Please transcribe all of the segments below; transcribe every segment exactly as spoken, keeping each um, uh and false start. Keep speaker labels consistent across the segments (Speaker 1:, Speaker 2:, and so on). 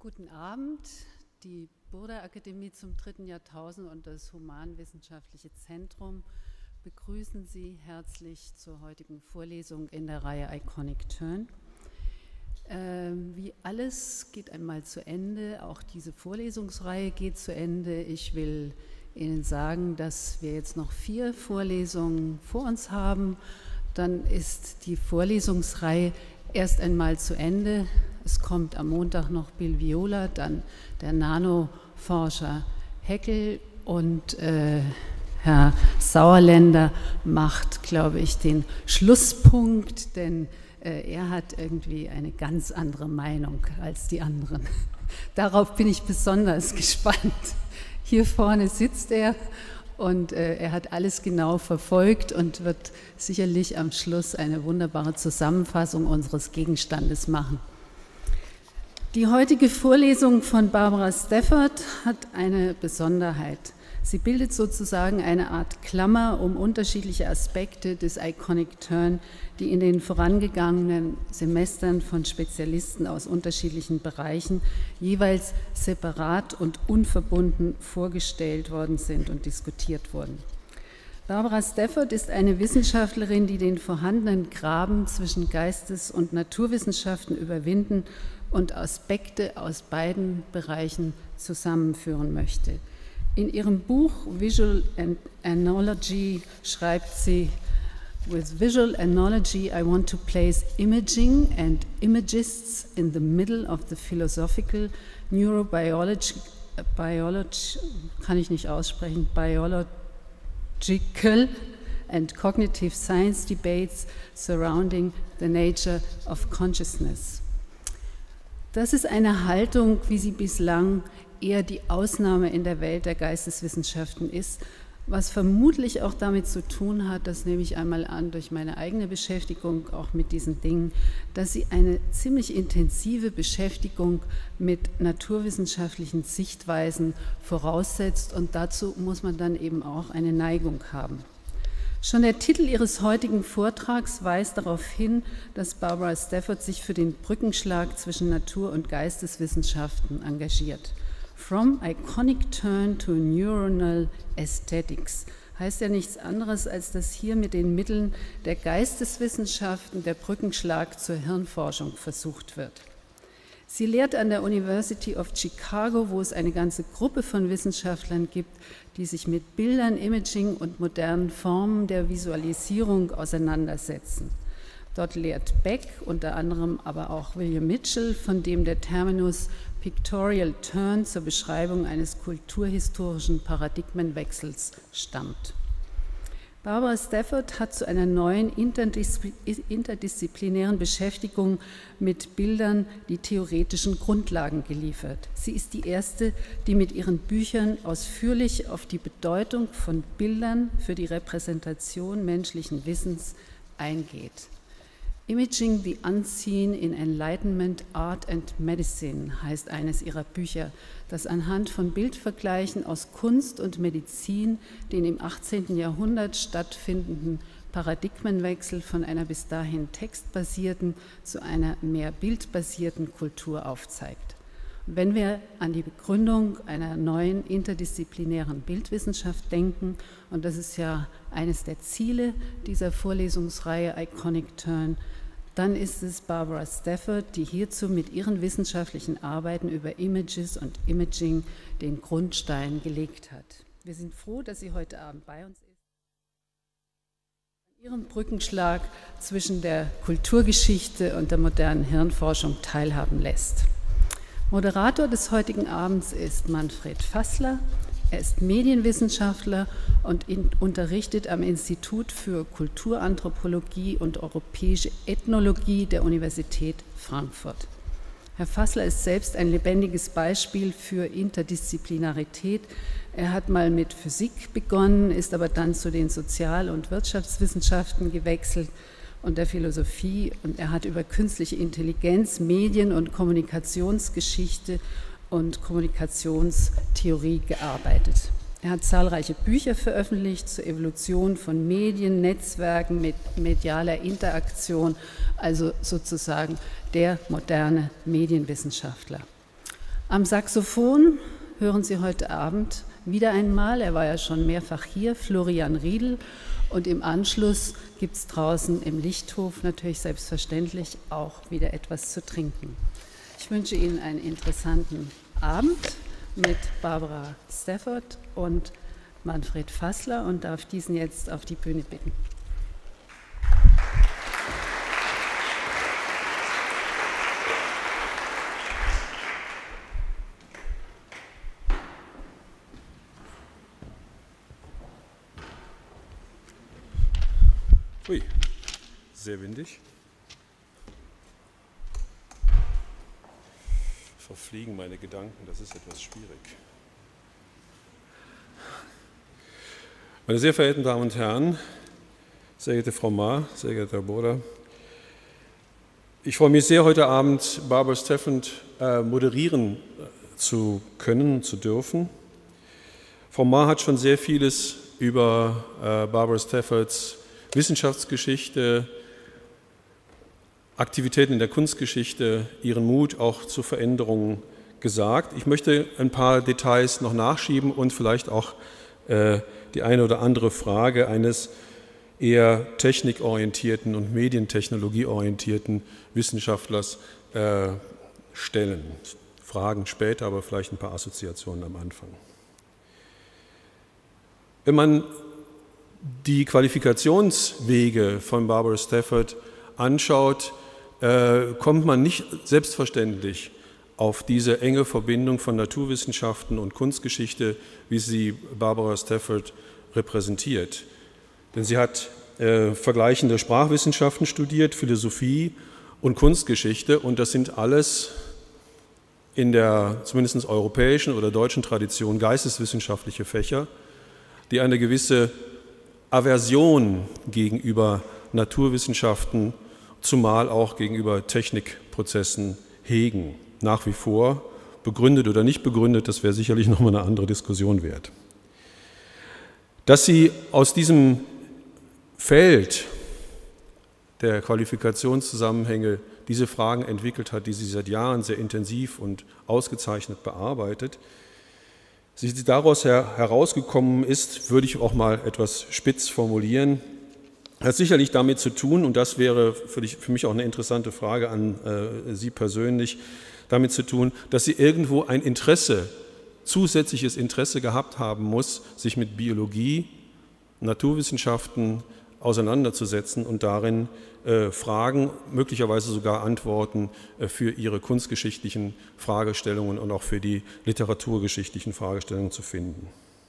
Speaker 1: Guten Abend. Die Burda-Akademie zum dritten Jahrtausend und das Humanwissenschaftliche Zentrum begrüßen Sie herzlich zur heutigen Vorlesung in der Reihe Iconic Turn. Ähm, wie alles geht einmal zu Ende, auch diese Vorlesungsreihe geht zu Ende. Ich will Ihnen sagen, dass wir jetzt noch vier Vorlesungen vor uns haben. Dann ist die Vorlesungsreihe erst einmal zu Ende. Es kommt am Montag noch Bill Viola, dann der Nanoforscher Heckel und äh, Herr Sauerländer macht, glaube ich, den Schlusspunkt, denn äh, er hat irgendwie eine ganz andere Meinung als die anderen. Darauf bin ich besonders gespannt. Hier vorne sitzt er und äh, er hat alles genau verfolgt und wird sicherlich am Schluss eine wunderbare Zusammenfassung unseres Gegenstandes machen. Die heutige Vorlesung von Barbara Stafford hat eine Besonderheit. Sie bildet sozusagen eine Art Klammer um unterschiedliche Aspekte des Iconic Turn, die in den vorangegangenen Semestern von Spezialisten aus unterschiedlichen Bereichen jeweils separat und unverbunden vorgestellt worden sind und diskutiert wurden. Barbara Stafford ist eine Wissenschaftlerin, die den vorhandenen Graben zwischen Geistes- und Naturwissenschaften überwinden und Aspekte aus beiden Bereichen zusammenführen möchte. In ihrem Buch Visual Analogy schreibt sie: With visual analogy, I want to place imaging and imagists in the middle of the philosophical, neurobiology, biology, kann ich nicht aussprechen, biological and cognitive science debates surrounding the nature of consciousness. Das ist eine Haltung, wie sie bislang eher die Ausnahme in der Welt der Geisteswissenschaften ist, was vermutlich auch damit zu tun hat, das nehme ich einmal an durch meine eigene Beschäftigung auch mit diesen Dingen, dass sie eine ziemlich intensive Beschäftigung mit naturwissenschaftlichen Sichtweisen voraussetzt und dazu muss man dann eben auch eine Neigung haben. Schon der Titel ihres heutigen Vortrags weist darauf hin, dass Barbara Stafford sich für den Brückenschlag zwischen Natur- und Geisteswissenschaften engagiert. From Iconic Turn to Neuronal Aesthetics heißt ja nichts anderes, als dass hier mit den Mitteln der Geisteswissenschaften der Brückenschlag zur Hirnforschung versucht wird. Sie lehrt an der University of Chicago, wo es eine ganze Gruppe von Wissenschaftlern gibt, die sich mit Bildern, Imaging und modernen Formen der Visualisierung auseinandersetzen. Dort lehrt Beck, unter anderem aber auch William Mitchell, von dem der Terminus Pictorial Turn zur Beschreibung eines kulturhistorischen Paradigmenwechsels stammt. Barbara Stafford hat zu einer neuen interdisziplinären Beschäftigung mit Bildern die theoretischen Grundlagen geliefert. Sie ist die erste, die mit ihren Büchern ausführlich auf die Bedeutung von Bildern für die Repräsentation menschlichen Wissens eingeht. Imaging the Unseen in Enlightenment, Art and Medicine heißt eines ihrer Bücher, das anhand von Bildvergleichen aus Kunst und Medizin den im achtzehnten Jahrhundert stattfindenden Paradigmenwechsel von einer bis dahin textbasierten zu einer mehr bildbasierten Kultur aufzeigt. Und wenn wir an die Begründung einer neuen interdisziplinären Bildwissenschaft denken, und das ist ja eines der Ziele dieser Vorlesungsreihe Iconic Turn, dann ist es Barbara Stafford, die hierzu mit ihren wissenschaftlichen Arbeiten über Images und Imaging den Grundstein gelegt hat. Wir sind froh, dass sie heute Abend bei uns ist. An ihrem Brückenschlag zwischen der Kulturgeschichte und der modernen Hirnforschung teilhaben lässt. Moderator des heutigen Abends ist Manfred Fassler. Er ist Medienwissenschaftler und in, unterrichtet am Institut für Kulturanthropologie und Europäische Ethnologie der Universität Frankfurt. Herr Fassler ist selbst ein lebendiges Beispiel für Interdisziplinarität. Er hat mal mit Physik begonnen, ist aber dann zu den Sozial- und Wirtschaftswissenschaften gewechselt und der Philosophie, und er hat über künstliche Intelligenz, Medien- und Kommunikationsgeschichte und Kommunikationstheorie gearbeitet. Er hat zahlreiche Bücher veröffentlicht zur Evolution von Medien, Netzwerken mit medialer Interaktion, also sozusagen der moderne Medienwissenschaftler. Am Saxophon hören Sie heute Abend wieder einmal, er war ja schon mehrfach hier, Florian Riedl. Und im Anschluss gibt es draußen im Lichthof natürlich selbstverständlich auch wieder etwas zu trinken. Ich wünsche Ihnen einen interessanten Abend mit Barbara Stafford und Manfred Fassler und darf diesen jetzt auf die Bühne bitten.
Speaker 2: Ui, sehr windig. Verfliegen meine Gedanken, das ist etwas schwierig. Meine sehr verehrten Damen und Herren, sehr geehrte Frau Maar, sehr geehrter Herr Boder, ich freue mich sehr, heute Abend Barbara Stafford äh, moderieren zu können, zu dürfen. Frau Maar hat schon sehr vieles über äh, Barbara Staffords Wissenschaftsgeschichte, Aktivitäten in der Kunstgeschichte, ihren Mut auch zu Veränderungen gesagt. Ich möchte ein paar Details noch nachschieben und vielleicht auch äh, die eine oder andere Frage eines eher technikorientierten und medientechnologieorientierten Wissenschaftlers äh, stellen. Fragen später, aber vielleicht ein paar Assoziationen am Anfang. Wenn man die Qualifikationswege von Barbara Stafford anschaut, äh, kommt man nicht selbstverständlich auf diese enge Verbindung von Naturwissenschaften und Kunstgeschichte, wie sie Barbara Stafford repräsentiert. Denn sie hat äh, vergleichende Sprachwissenschaften studiert, Philosophie und Kunstgeschichte, und das sind alles in der zumindest europäischen oder deutschen Tradition geisteswissenschaftliche Fächer, die eine gewisse Aversion gegenüber Naturwissenschaften, zumal auch gegenüber Technikprozessen hegen. Nach wie vor, begründet oder nicht begründet, das wäre sicherlich nochmal eine andere Diskussion wert. Dass sie aus diesem Feld der Qualifikationszusammenhänge diese Fragen entwickelt hat, die sie seit Jahren sehr intensiv und ausgezeichnet bearbeitet, sie daraus her herausgekommen ist, würde ich auch mal etwas spitz formulieren, hat sicherlich damit zu tun, und das wäre für, dich, für mich auch eine interessante Frage an äh, Sie persönlich, damit zu tun, dass sie irgendwo ein Interesse, zusätzliches Interesse gehabt haben muss, sich mit Biologie, Naturwissenschaften auseinanderzusetzen und darin äh, Fragen, möglicherweise sogar Antworten äh, für ihre kunstgeschichtlichen Fragestellungen und auch für die literaturgeschichtlichen Fragestellungen zu finden.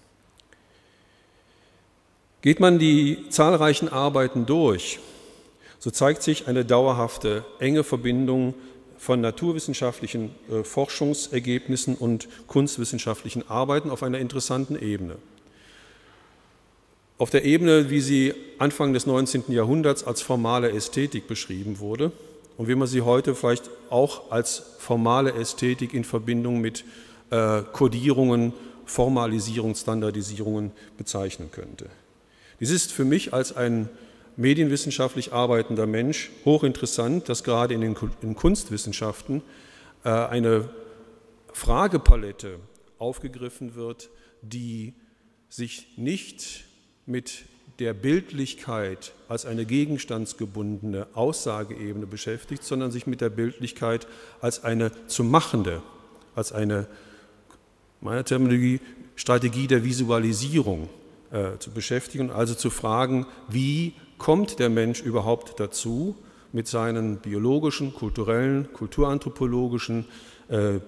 Speaker 2: Geht man die zahlreichen Arbeiten durch, so zeigt sich eine dauerhafte, enge Verbindung von naturwissenschaftlichen äh, Forschungsergebnissen und kunstwissenschaftlichen Arbeiten auf einer interessanten Ebene. Auf der Ebene, wie sie Anfang des neunzehnten Jahrhunderts als formale Ästhetik beschrieben wurde und wie man sie heute vielleicht auch als formale Ästhetik in Verbindung mit äh, Kodierungen, Formalisierung, Standardisierungen bezeichnen könnte. Dies ist für mich als ein medienwissenschaftlich arbeitender Mensch hochinteressant, dass gerade in den in Kunstwissenschaften äh, eine Fragepalette aufgegriffen wird, die sich nicht mit der Bildlichkeit als eine gegenstandsgebundene Aussageebene beschäftigt, sondern sich mit der Bildlichkeit als eine zu machende, als eine, meiner Terminologie, Strategie der Visualisierung äh, zu beschäftigen, also zu fragen, wie kommt der Mensch überhaupt dazu, mit seinen biologischen, kulturellen, kulturanthropologischen äh,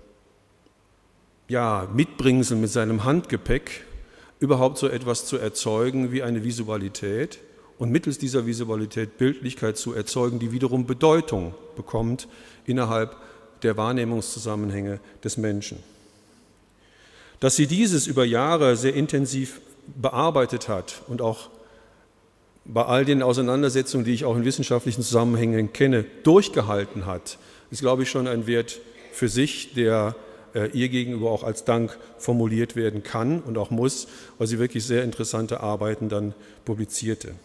Speaker 2: ja, Mitbringseln, mit seinem Handgepäck überhaupt so etwas zu erzeugen wie eine Visualität und mittels dieser Visualität Bildlichkeit zu erzeugen, die wiederum Bedeutung bekommt innerhalb der Wahrnehmungszusammenhänge des Menschen. Dass sie dieses über Jahre sehr intensiv bearbeitet hat und auch bei all den Auseinandersetzungen, die ich auch in wissenschaftlichen Zusammenhängen kenne, durchgehalten hat, ist, glaube ich, schon ein Wert für sich, der äh, ihr gegenüber auch als Dank formuliert werden kann und auch muss, weil sie wirklich sehr interessante Arbeiten dann publizierte.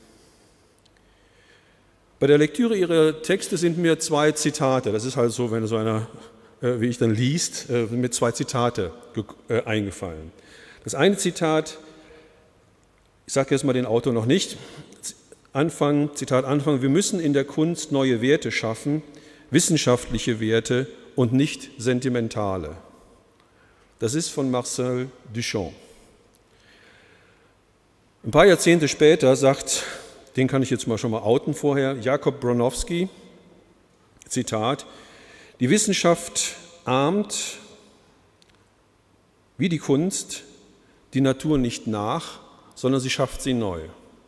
Speaker 2: Bei der Lektüre ihrer Texte sind mir zwei Zitate, das ist halt so, wenn so eine wie ich dann liest, mit zwei Zitate eingefallen. Das eine Zitat, ich sage jetzt mal den Autor noch nicht, Anfang, Zitat Anfang, wir müssen in der Kunst neue Werte schaffen, wissenschaftliche Werte und nicht sentimentale. Das ist von Marcel Duchamp. Ein paar Jahrzehnte später sagt, den kann ich jetzt mal schon mal outen vorher, Jakob Bronowski, Zitat, die Wissenschaft ahmt wie die Kunst die Natur nicht nach, sondern sie schafft sie neu.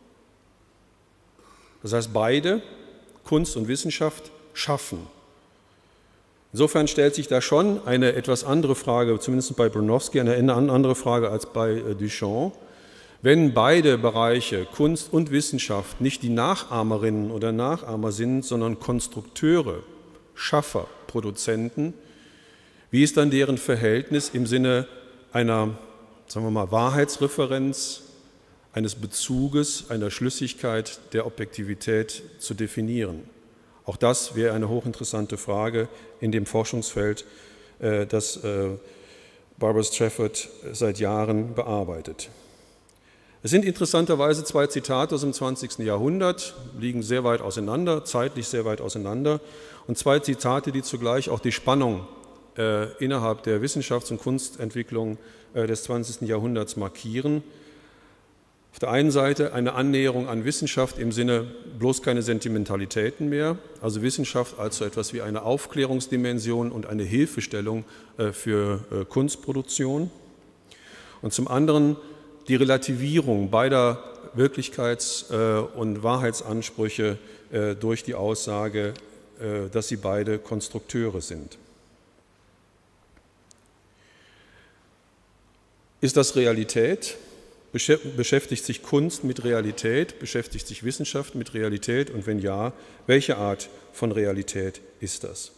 Speaker 2: Das heißt, beide, Kunst und Wissenschaft, schaffen. Insofern stellt sich da schon eine etwas andere Frage, zumindest bei Bronowski, eine andere Frage als bei Duchamp. Wenn beide Bereiche, Kunst und Wissenschaft, nicht die Nachahmerinnen oder Nachahmer sind, sondern Konstrukteure, Schaffer, Produzenten, wie ist dann deren Verhältnis im Sinne einer, sagen wir mal, Wahrheitsreferenz, eines Bezuges, einer Schlüssigkeit der Objektivität zu definieren? Auch das wäre eine hochinteressante Frage in dem Forschungsfeld, das Barbara Stafford seit Jahren bearbeitet. Es sind interessanterweise zwei Zitate aus dem zwanzigsten Jahrhundert, liegen sehr weit auseinander, zeitlich sehr weit auseinander, und zwei Zitate, die zugleich auch die Spannung äh, innerhalb der Wissenschafts- und Kunstentwicklung äh, des zwanzigsten Jahrhunderts markieren. Auf der einen Seite eine Annäherung an Wissenschaft im Sinne bloß keine Sentimentalitäten mehr, also Wissenschaft als so etwas wie eine Aufklärungsdimension und eine Hilfestellung äh, für äh, Kunstproduktion. Und zum anderen die Relativierung beider Wirklichkeits- äh, und Wahrheitsansprüche äh, durch die Aussage, äh, dass sie beide Konstrukteure sind. Ist das Realität? Beschäftigt sich Kunst mit Realität? Beschäftigt sich Wissenschaft mit Realität? Und wenn ja, welche Art von Realität ist das?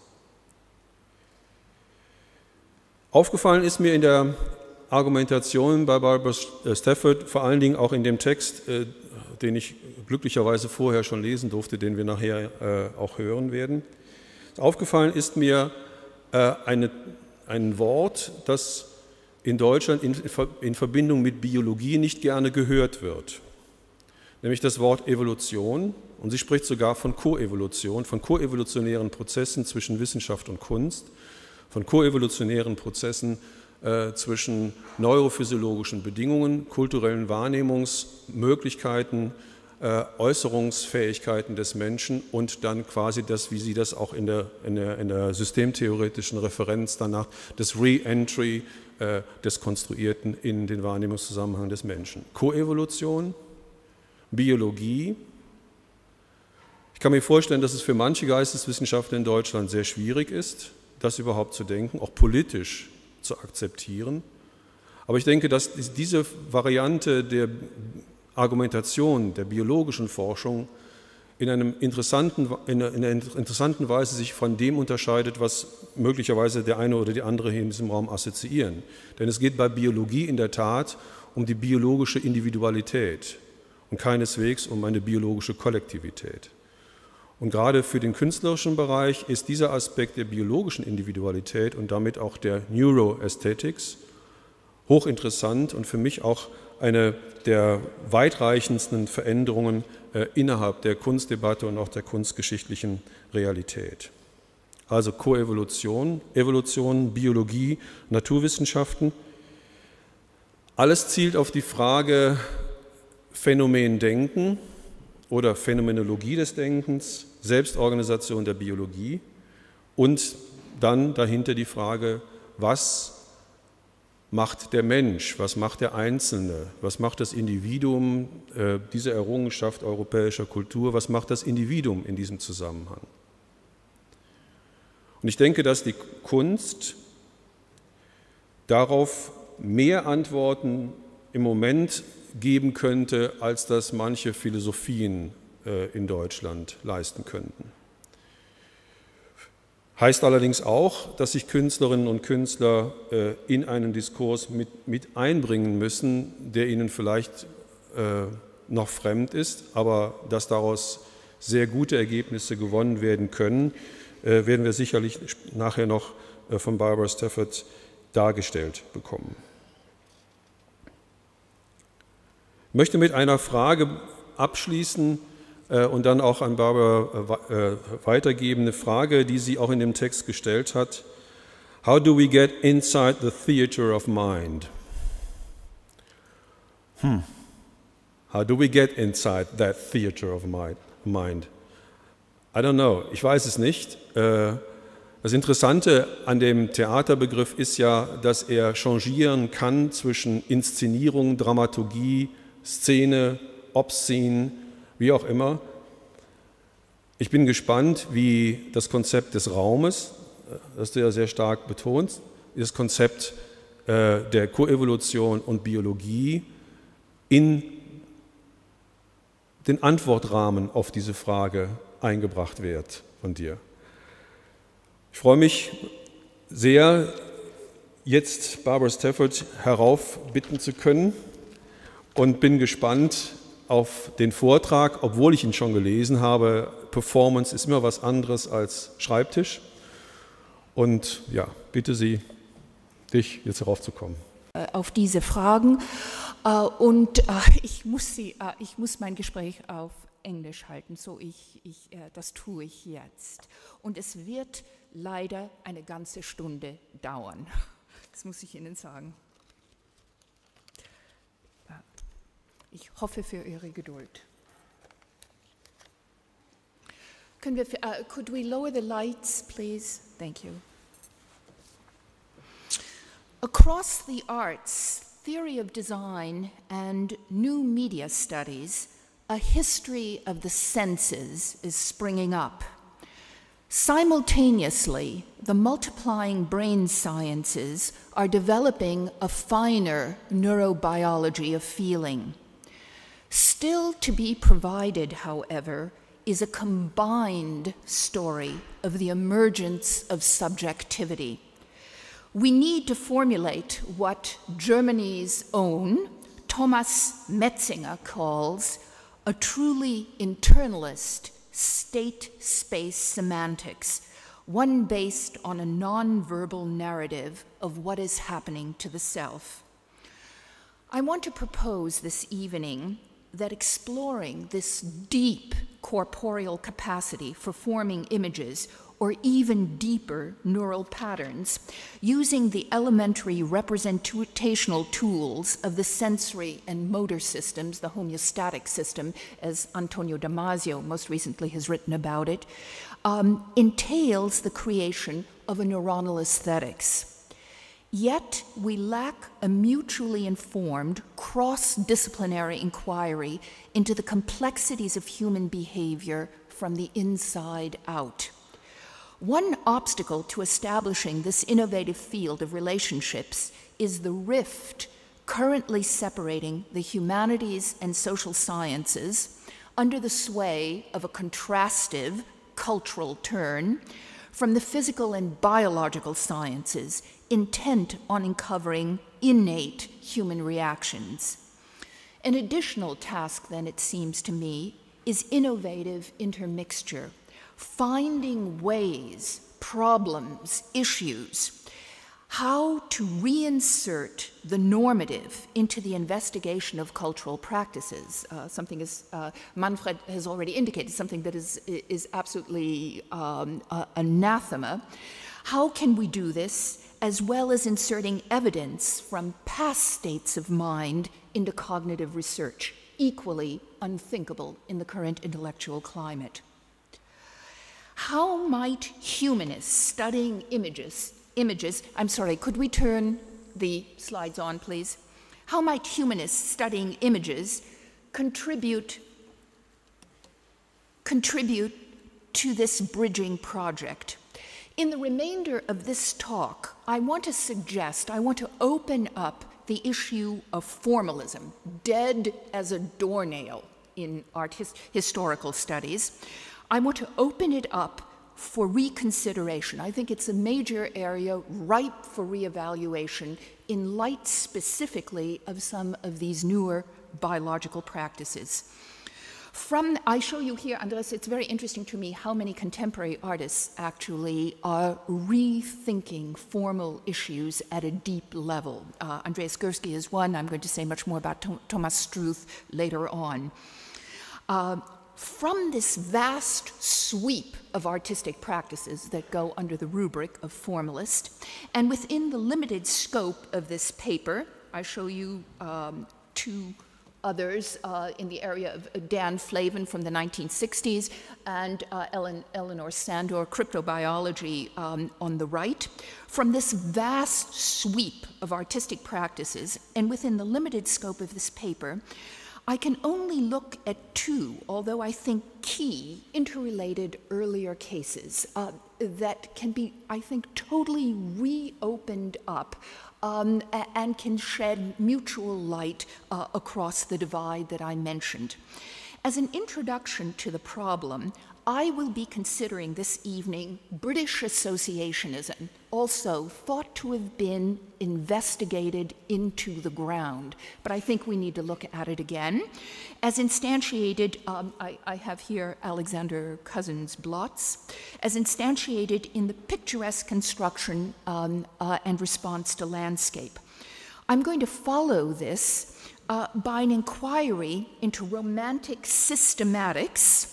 Speaker 2: Aufgefallen ist mir in der Argumentation bei Barbara Stafford, vor allen Dingen auch in dem Text, den ich glücklicherweise vorher schon lesen durfte, den wir nachher auch hören werden. Aufgefallen ist mir eine, ein Wort, das in Deutschland in, in Verbindung mit Biologie nicht gerne gehört wird, nämlich das Wort Evolution. Und sie spricht sogar von Koevolution, von koevolutionären Prozessen zwischen Wissenschaft und Kunst, von koevolutionären Prozessen äh, zwischen neurophysiologischen Bedingungen, kulturellen Wahrnehmungsmöglichkeiten, äh, Äußerungsfähigkeiten des Menschen und dann quasi das, wie sie das auch in der, in der, in der systemtheoretischen Referenz danach, das Re-Entry des Konstruierten in den Wahrnehmungszusammenhang des Menschen. Koevolution, Biologie. Ich kann mir vorstellen, dass es für manche Geisteswissenschaftler in Deutschland sehr schwierig ist, das überhaupt zu denken, auch politisch zu akzeptieren. Aber ich denke, dass diese Variante der Argumentation der biologischen Forschung in, einem interessanten, in einer interessanten Weise sich von dem unterscheidet, was möglicherweise der eine oder die andere hier in diesem Raum assoziieren. Denn es geht bei Biologie in der Tat um die biologische Individualität und keineswegs um eine biologische Kollektivität. Und gerade für den künstlerischen Bereich ist dieser Aspekt der biologischen Individualität und damit auch der Neuroaesthetics hochinteressant und für mich auch eine der weitreichendsten Veränderungen äh, innerhalb der Kunstdebatte und auch der kunstgeschichtlichen Realität. Also Koevolution, Evolution, Biologie, Naturwissenschaften. Alles zielt auf die Frage Phänomendenken oder Phänomenologie des Denkens, Selbstorganisation der Biologie und dann dahinter die Frage, was macht der Mensch, was macht der Einzelne, was macht das Individuum, äh, diese Errungenschaft europäischer Kultur, was macht das Individuum in diesem Zusammenhang? Und ich denke, dass die Kunst darauf mehr Antworten im Moment geben könnte, als das manche Philosophien äh, in Deutschland leisten könnten. Heißt allerdings auch, dass sich Künstlerinnen und Künstler äh, in einen Diskurs mit, mit einbringen müssen, der ihnen vielleicht äh, noch fremd ist, aber dass daraus sehr gute Ergebnisse gewonnen werden können, äh, werden wir sicherlich nachher noch äh, von Barbara Stafford dargestellt bekommen. Ich möchte mit einer Frage abschließen äh, und dann auch an Barbara äh, weitergeben, eine Frage, die sie auch in dem Text gestellt hat. How do we get inside the theater of mind? Hmm. How do we get inside that theater of mind? I don't know, ich weiß es nicht. Das Interessante an dem Theaterbegriff ist ja, dass er changieren kann zwischen Inszenierung, Dramaturgie, Szene, Obscene, wie auch immer. Ich bin gespannt, wie das Konzept des Raumes, das du ja sehr stark betonst, das Konzept der Koevolution und Biologie in den Antwortrahmen auf diese Frage eingebracht wird von dir. Ich freue mich sehr, jetzt Barbara Stafford heraufbitten zu können und bin gespannt auf den Vortrag, obwohl ich ihn schon gelesen habe. Performance ist immer was anderes als Schreibtisch. Und ja, bitte Sie, dich jetzt heraufzukommen.
Speaker 3: Auf diese Fragen. Und ich muss, sie, ich muss mein Gespräch auf Englisch halten, so ich, ich, das tue ich jetzt. Und es wird leider eine ganze Stunde dauern. Das muss ich Ihnen sagen. Ich hoffe für Ihre Geduld. Können wir, uh, could we lower the lights, please? Thank you. Across the arts, theory of design, and new media studies, a history of the senses is springing up. Simultaneously, the multiplying brain sciences are developing a finer neurobiology of feeling. Still to be provided, however, is a combined story of the emergence of subjectivity. We need to formulate what Germany's own Thomas Metzinger calls a truly internalist state-space semantics, one based on a non-verbal narrative of what is happening to the self. I want to propose this evening that exploring this deep corporeal capacity for forming images or even deeper neural patterns, using the elementary representational tools of the sensory and motor systems, the homeostatic system, as Antonio Damasio most recently has written about it, um, entails the creation of a neuronal aesthetics. Yet we lack a mutually informed, cross-disciplinary inquiry into the complexities of human behavior from the inside out. One obstacle to establishing this innovative field of relationships is the rift currently separating the humanities and social sciences under the sway of a contrastive cultural turn from the physical and biological sciences intent on uncovering innate human reactions. An additional task, then, it seems to me, is innovative intermixture, finding ways, problems, issues, how to reinsert the normative into the investigation of cultural practices. Uh, something as uh, Manfred has already indicated, something that is, is absolutely um, uh, anathema. How can we do this, as well as inserting evidence from past states of mind into cognitive research, equally unthinkable in the current intellectual climate? How might humanists studying images, images, I'm sorry, could we turn the slides on, please? How might humanists studying images contribute, contribute to this bridging project? In the remainder of this talk, I want to suggest, I want to open up the issue of formalism, dead as a doornail in art his historical studies. I want to open it up for reconsideration. I think it's a major area ripe for reevaluation in light specifically of some of these newer biological practices. From, I show you here, Andres, it's very interesting to me how many contemporary artists actually are rethinking formal issues at a deep level. Uh, Andreas Gursky is one. I'm going to say much more about Th- Thomas Struth later on. Uh, from this vast sweep of artistic practices that go under the rubric of formalist, and within the limited scope of this paper, I show you um, two others uh, in the area of Dan Flavin from the nineteen sixties and uh, Ellen, Eleanor Sandor, cryptobiology um, on the right. From this vast sweep of artistic practices, and within the limited scope of this paper, I can only look at two, although I think key, interrelated earlier cases uh, that can be, I think, totally reopened up Um, and can shed mutual light uh, across the divide that I mentioned. As an introduction to the problem, I will be considering this evening British associationism, also thought to have been investigated into the ground, but I think we need to look at it again. As instantiated, um, I, I have here Alexander Cousins Blotz, as instantiated in the picturesque construction um, uh, and response to landscape. I'm going to follow this uh, by an inquiry into romantic systematics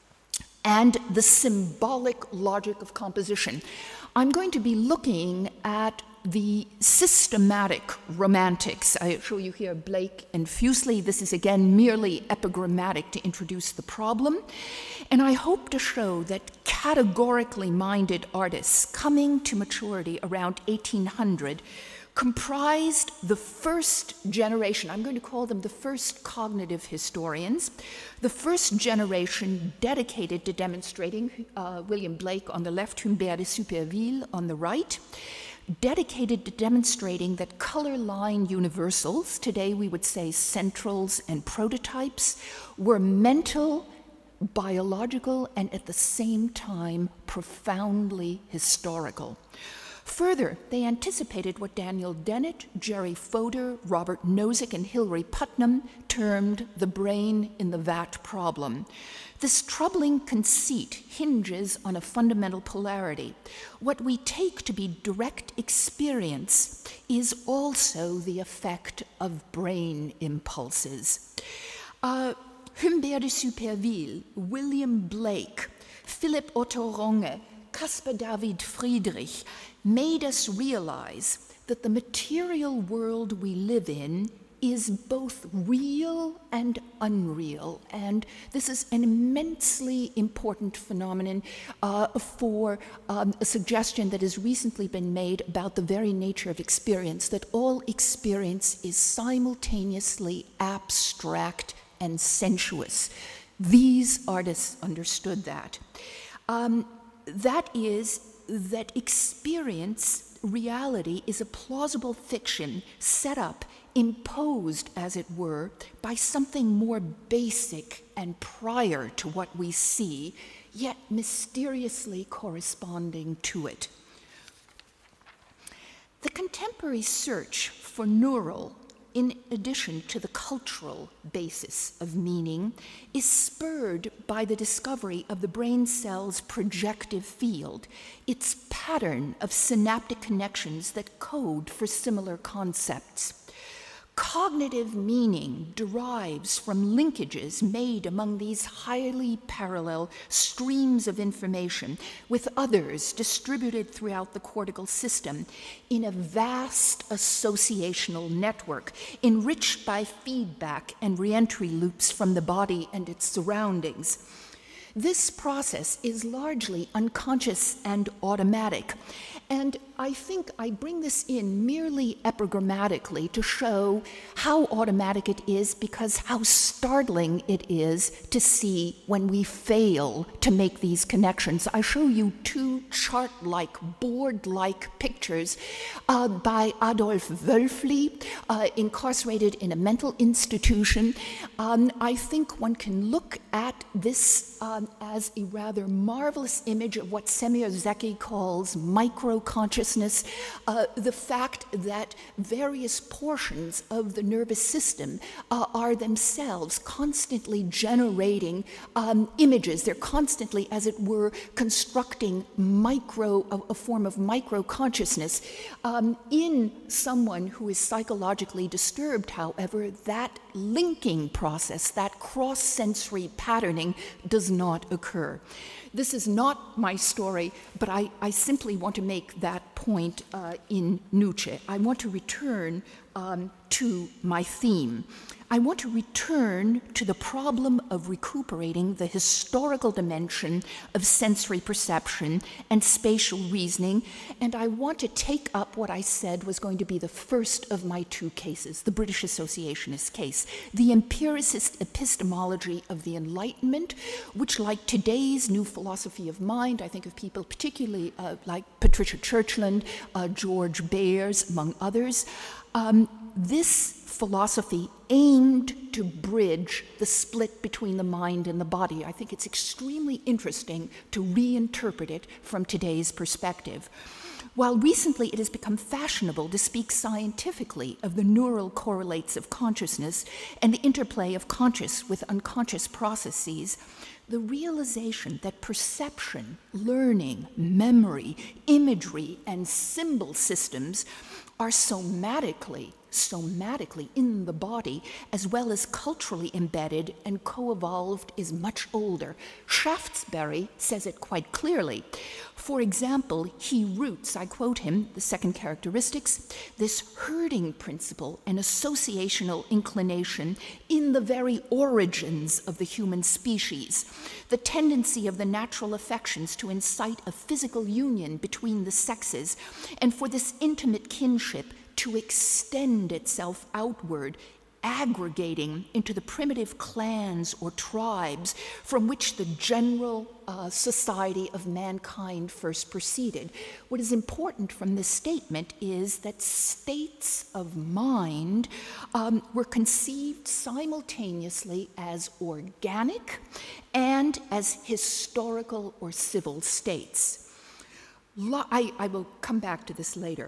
Speaker 3: and the symbolic logic of composition. I'm going to be looking at the systematic romantics. I show you here Blake and Fuseli. This is again merely epigrammatic to introduce the problem. And I hope to show that categorically minded artists coming to maturity around eighteen hundred comprised the first generation, I'm going to call them the first cognitive historians, the first generation dedicated to demonstrating, uh, William Blake on the left, Humbert de Superville on the right, dedicated to demonstrating that color line universals, today we would say centrals and prototypes, were mental, biological, and at the same time profoundly historical. Further, they anticipated what Daniel Dennett, Jerry Fodor, Robert Nozick, and Hilary Putnam termed the brain in the vat problem. This troubling conceit hinges on a fundamental polarity. What we take to be direct experience is also the effect of brain impulses. Uh, Humbert de Superville, William Blake, Philipp Otto Runge, Caspar David Friedrich made us realize that the material world we live in is both real and unreal. And this is an immensely important phenomenon uh, for um, a suggestion that has recently been made about the very nature of experience, that all experience is simultaneously abstract and sensuous. These artists understood that. Um, that is, that experience, reality, is a plausible fiction set up, imposed, as it were, by something more basic and prior to what we see, yet mysteriously corresponding to it. The contemporary search for neural, in addition to the cultural basis of meaning, is spurred by the discovery of the brain cell's projective field, its pattern of synaptic connections that code for similar concepts. Cognitive meaning derives from linkages made among these highly parallel streams of information with others distributed throughout the cortical system in a vast associational network enriched by feedback and reentry loops from the body and its surroundings. This process is largely unconscious and automatic, and I think I bring this in merely epigrammatically to show how automatic it is, because how startling it is to see when we fail to make these connections. I show you two chart-like, board-like pictures uh, by Adolf Wölfli, uh, incarcerated in a mental institution. Um, I think one can look at this um, as a rather marvelous image of what Semir Zeki calls micro-conscious consciousness, uh, the fact that various portions of the nervous system uh, are themselves constantly generating um, images. They're constantly, as it were, constructing micro, a, a form of micro-consciousness. Um, in someone who is psychologically disturbed, however, that linking process, that cross-sensory patterning does not occur. This is not my story, but I, I simply want to make that point uh, in Nuce. I want to return um, to my theme. I want to return to the problem of recuperating the historical dimension of sensory perception and spatial reasoning, and I want to take up what I said was going to be the first of my two cases, the British Associationist case, the empiricist epistemology of the Enlightenment, which, like today's new philosophy of mind, I think of people particularly uh, like Patricia Churchland, uh, George Bayers, among others, um, this philosophy aimed to bridge the split between the mind and the body. I think it's extremely interesting to reinterpret it from today's perspective. While recently it has become fashionable to speak scientifically of the neural correlates of consciousness and the interplay of conscious with unconscious processes, the realization that perception, learning, memory, imagery, and symbol systems are somatically somatically in the body, as well as culturally embedded and co-evolved, is much older. Shaftesbury says it quite clearly. For example, he roots, I quote him, the second characteristics, this herding principle and associational inclination in the very origins of the human species, the tendency of the natural affections to incite a physical union between the sexes, and for this intimate kinship to extend itself outward, aggregating into the primitive clans or tribes from which the general uh, society of mankind first proceeded. What is important from this statement is that states of mind um, were conceived simultaneously as organic and as historical or civil states. Lo- I, I will come back to this later.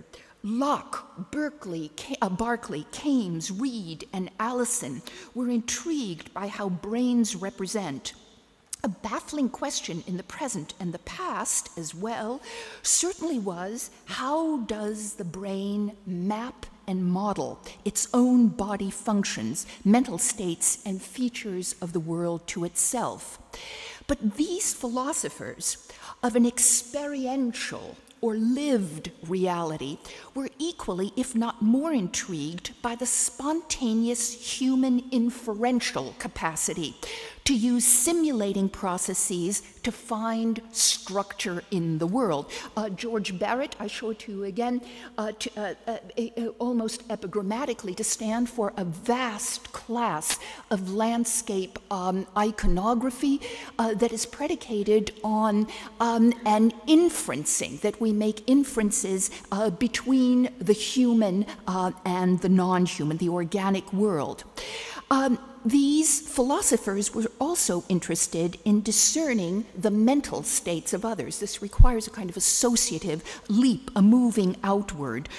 Speaker 3: Locke, Berkeley, uh, Berkeley, Kames, Reed, and Allison were intrigued by how brains represent. A baffling question in the present and the past as well certainly was, how does the brain map and model its own body functions, mental states, and features of the world to itself? But these philosophers of an experiential or lived reality were equally, if not more, intrigued by the spontaneous human inferential capacity to use simulating processes to find structure in the world. Uh, George Barrett, I show it to you again, uh, to, uh, uh, uh, almost epigrammatically, to stand for a vast class of landscape um, iconography uh, that is predicated on um, an inferencing, that we make inferences uh, between the human uh, and the non-human, the organic world. Um, These philosophers were also interested in discerning the mental states of others. This requires a kind of associative leap, a moving outward.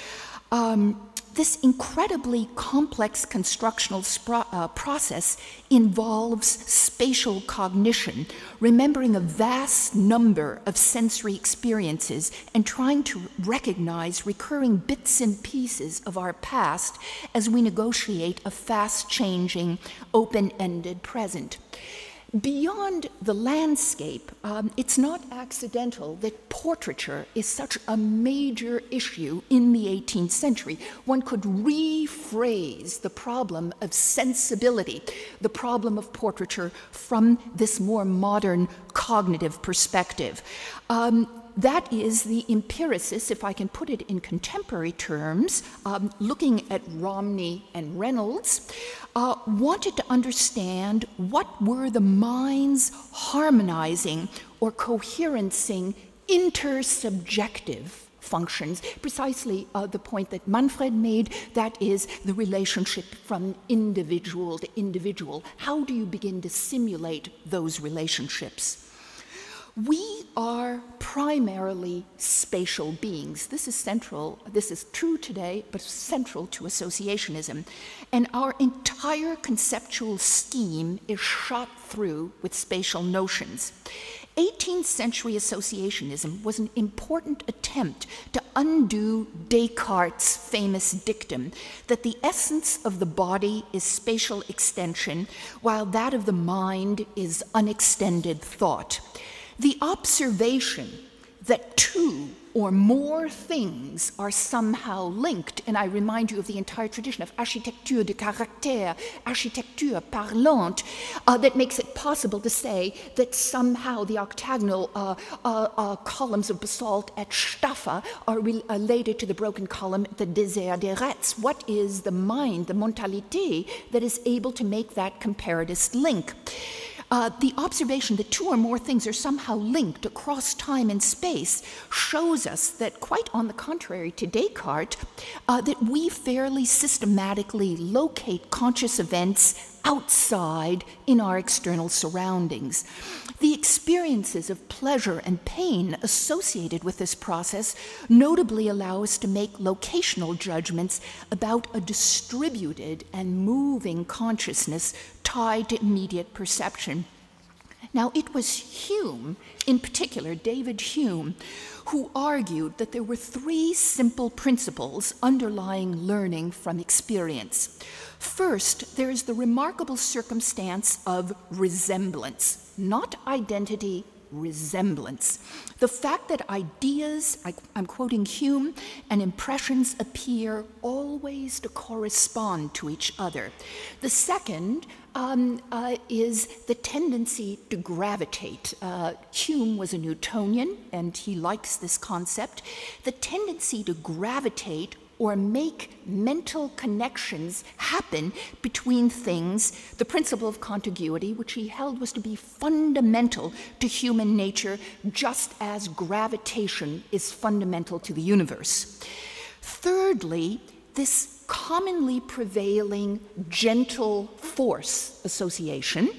Speaker 3: Um, this incredibly complex constructional spro- uh, process involves spatial cognition, remembering a vast number of sensory experiences and trying to recognize recurring bits and pieces of our past as we negotiate a fast-changing, open-ended present. Beyond the landscape, um, it's not accidental that portraiture is such a major issue in the eighteenth century. One could rephrase the problem of sensibility, the problem of portraiture, from this more modern cognitive perspective. Um, That is the empiricist, if I can put it in contemporary terms, um, looking at Romney and Reynolds, uh, wanted to understand what were the mind's harmonizing or coherencing intersubjective functions, precisely uh, the point that Manfred made, that is the relationship from individual to individual. How do you begin to simulate those relationships? We are primarily spatial beings. This is central, this is true today, but central to associationism. And our entire conceptual scheme is shot through with spatial notions. eighteenth century associationism was an important attempt to undo Descartes' famous dictum that the essence of the body is spatial extension, while that of the mind is unextended thought. The observation that two or more things are somehow linked, and I remind you of the entire tradition of architecture de caractère, architecture parlante, uh, that makes it possible to say that somehow the octagonal uh, uh, uh, columns of basalt at Staffa are related to the broken column at the Désert des Retz. What is the mind, the mentalité, that is able to make that comparatist link? Uh, the observation that two or more things are somehow linked across time and space shows us that, quite on the contrary to Descartes, uh, that we fairly systematically locate conscious events outside in our external surroundings. The experiences of pleasure and pain associated with this process notably allow us to make locational judgments about a distributed and moving consciousness tied to immediate perception. Now, it was Hume, in particular, David Hume, who argued that there were three simple principles underlying learning from experience. First, there is the remarkable circumstance of resemblance, not identity, resemblance. The fact that ideas, I, I'm quoting Hume, and impressions appear always to correspond to each other. The second um, uh, is the tendency to gravitate. Uh, Hume was a Newtonian, and he likes this concept. The tendency to gravitate or make mental connections happen between things, the principle of contiguity, which he held was to be fundamental to human nature, just as gravitation is fundamental to the universe. Thirdly, this commonly prevailing gentle force association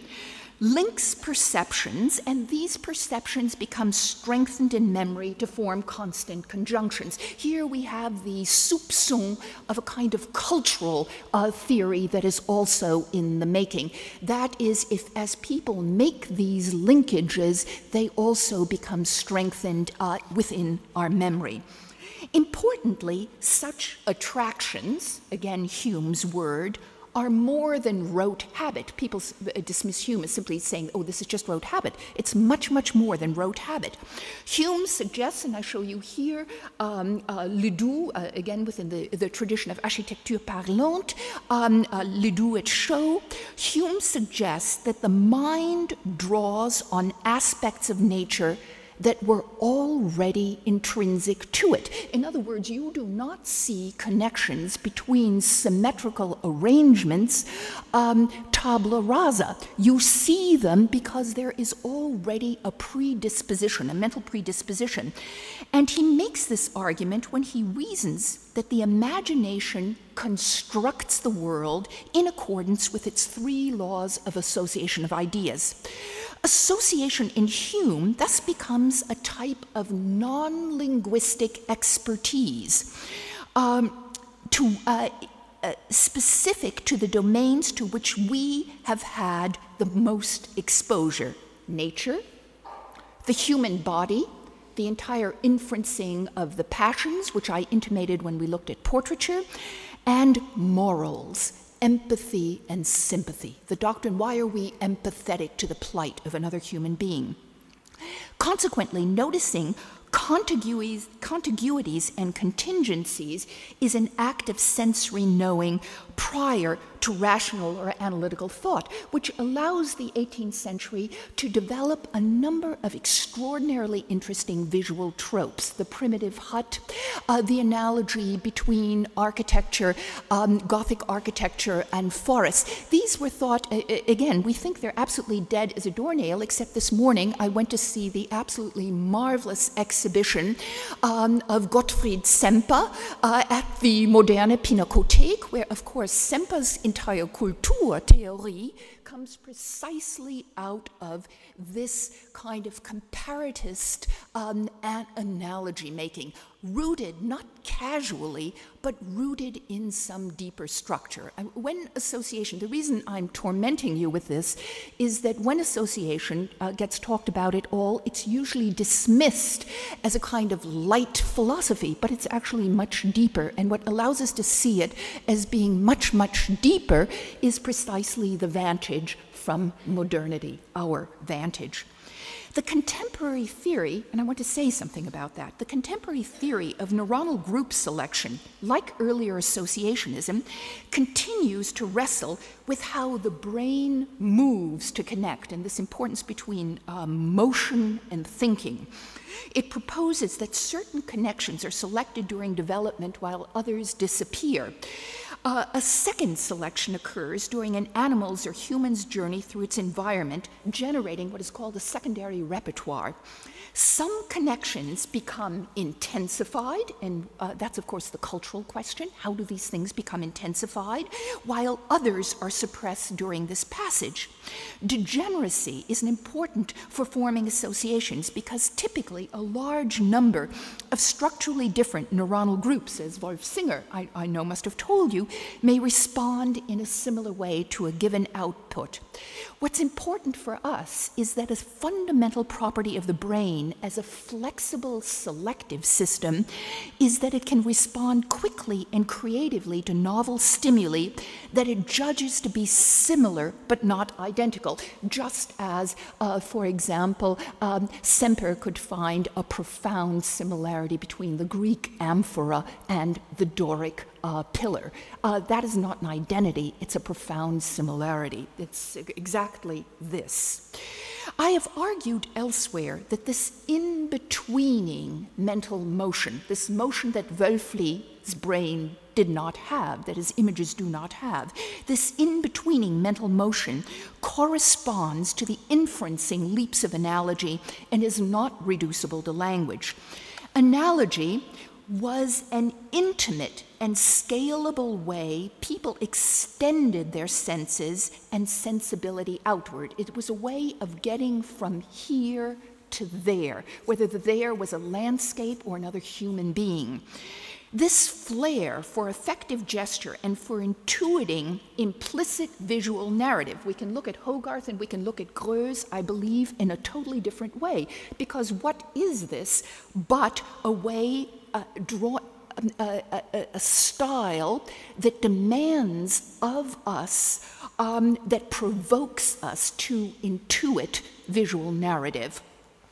Speaker 3: links perceptions, and these perceptions become strengthened in memory to form constant conjunctions. Here we have the soupçon of a kind of cultural uh, theory that is also in the making. That is, if as people make these linkages, they also become strengthened uh, within our memory. Importantly, such attractions, again Hume's word, are more than rote habit. People dismiss Hume as simply saying, oh, this is just rote habit. It's much, much more than rote habit. Hume suggests, and I show you here, um, uh, Ledoux, uh, again within the, the tradition of architecture parlante, um, uh, Ledoux et Chaux, Hume suggests that the mind draws on aspects of nature that were already intrinsic to it. In other words, you do not see connections between symmetrical arrangements um, tabula rasa. You see them because there is already a predisposition, a mental predisposition. And he makes this argument when he reasons that the imagination constructs the world in accordance with its three laws of association of ideas. Association in Hume thus becomes a type of non-linguistic expertise um, to, uh, uh, specific to the domains to which we have had the most exposure: nature, the human body, the entire inferencing of the passions, which I intimated when we looked at portraiture, and morals, empathy and sympathy. The doctrine, why are we empathetic to the plight of another human being? Consequently, noticing contiguities, contiguities and contingencies is an act of sensory knowing prior to rational or analytical thought, which allows the eighteenth century to develop a number of extraordinarily interesting visual tropes. The primitive hut, uh, the analogy between architecture, um, Gothic architecture and forests. These were thought, uh, again, we think they're absolutely dead as a doornail, except this morning I went to see the absolutely marvelous exhibition um, of Gottfried Semper uh, at the Moderne Pinakothek, where, of course, Semper's entire Kulturtheorie comes precisely out of this kind of comparatist um, and analogy making, rooted not casually, but rooted in some deeper structure. And when association, the reason I'm tormenting you with this is that when association uh, gets talked about at all, it's usually dismissed as a kind of light philosophy, but it's actually much deeper. And what allows us to see it as being much, much deeper is precisely the vantage from modernity, our vantage. The contemporary theory, and I want to say something about that, the contemporary theory of neuronal group selection, like earlier associationism, continues to wrestle with how the brain moves to connect and this importance between um, motion and thinking. It proposes that certain connections are selected during development while others disappear. Uh, a second selection occurs during an animal's or human's journey through its environment, generating what is called a secondary repertoire. Some connections become intensified, and uh, that's, of course, the cultural question. How do these things become intensified? While others are suppressed during this passage. Degeneracy is important for forming associations because typically a large number of structurally different neuronal groups, as Wolf Singer, I, I know, must have told you, may respond in a similar way to a given output. What's important for us is that a fundamental property of the brain as a flexible selective system is that it can respond quickly and creatively to novel stimuli that it judges to be similar but not identical, just as, uh, for example, um, Semper could find a profound similarity between the Greek amphora and the Doric Uh, pillar. Uh, that is not an identity, it's a profound similarity. It's exactly this. I have argued elsewhere that this in-betweening mental motion, this motion that Wölfli's brain did not have, that his images do not have, this in-betweening mental motion corresponds to the inferencing leaps of analogy and is not reducible to language. Analogy was an intimate and scalable way people extended their senses and sensibility outward. It was a way of getting from here to there, whether the there was a landscape or another human being. This flair for effective gesture and for intuiting implicit visual narrative, we can look at Hogarth and we can look at Greuze, I believe, in a totally different way. Because what is this but a way, uh, draw, a, a, a style that demands of us, um, that provokes us to intuit visual narrative.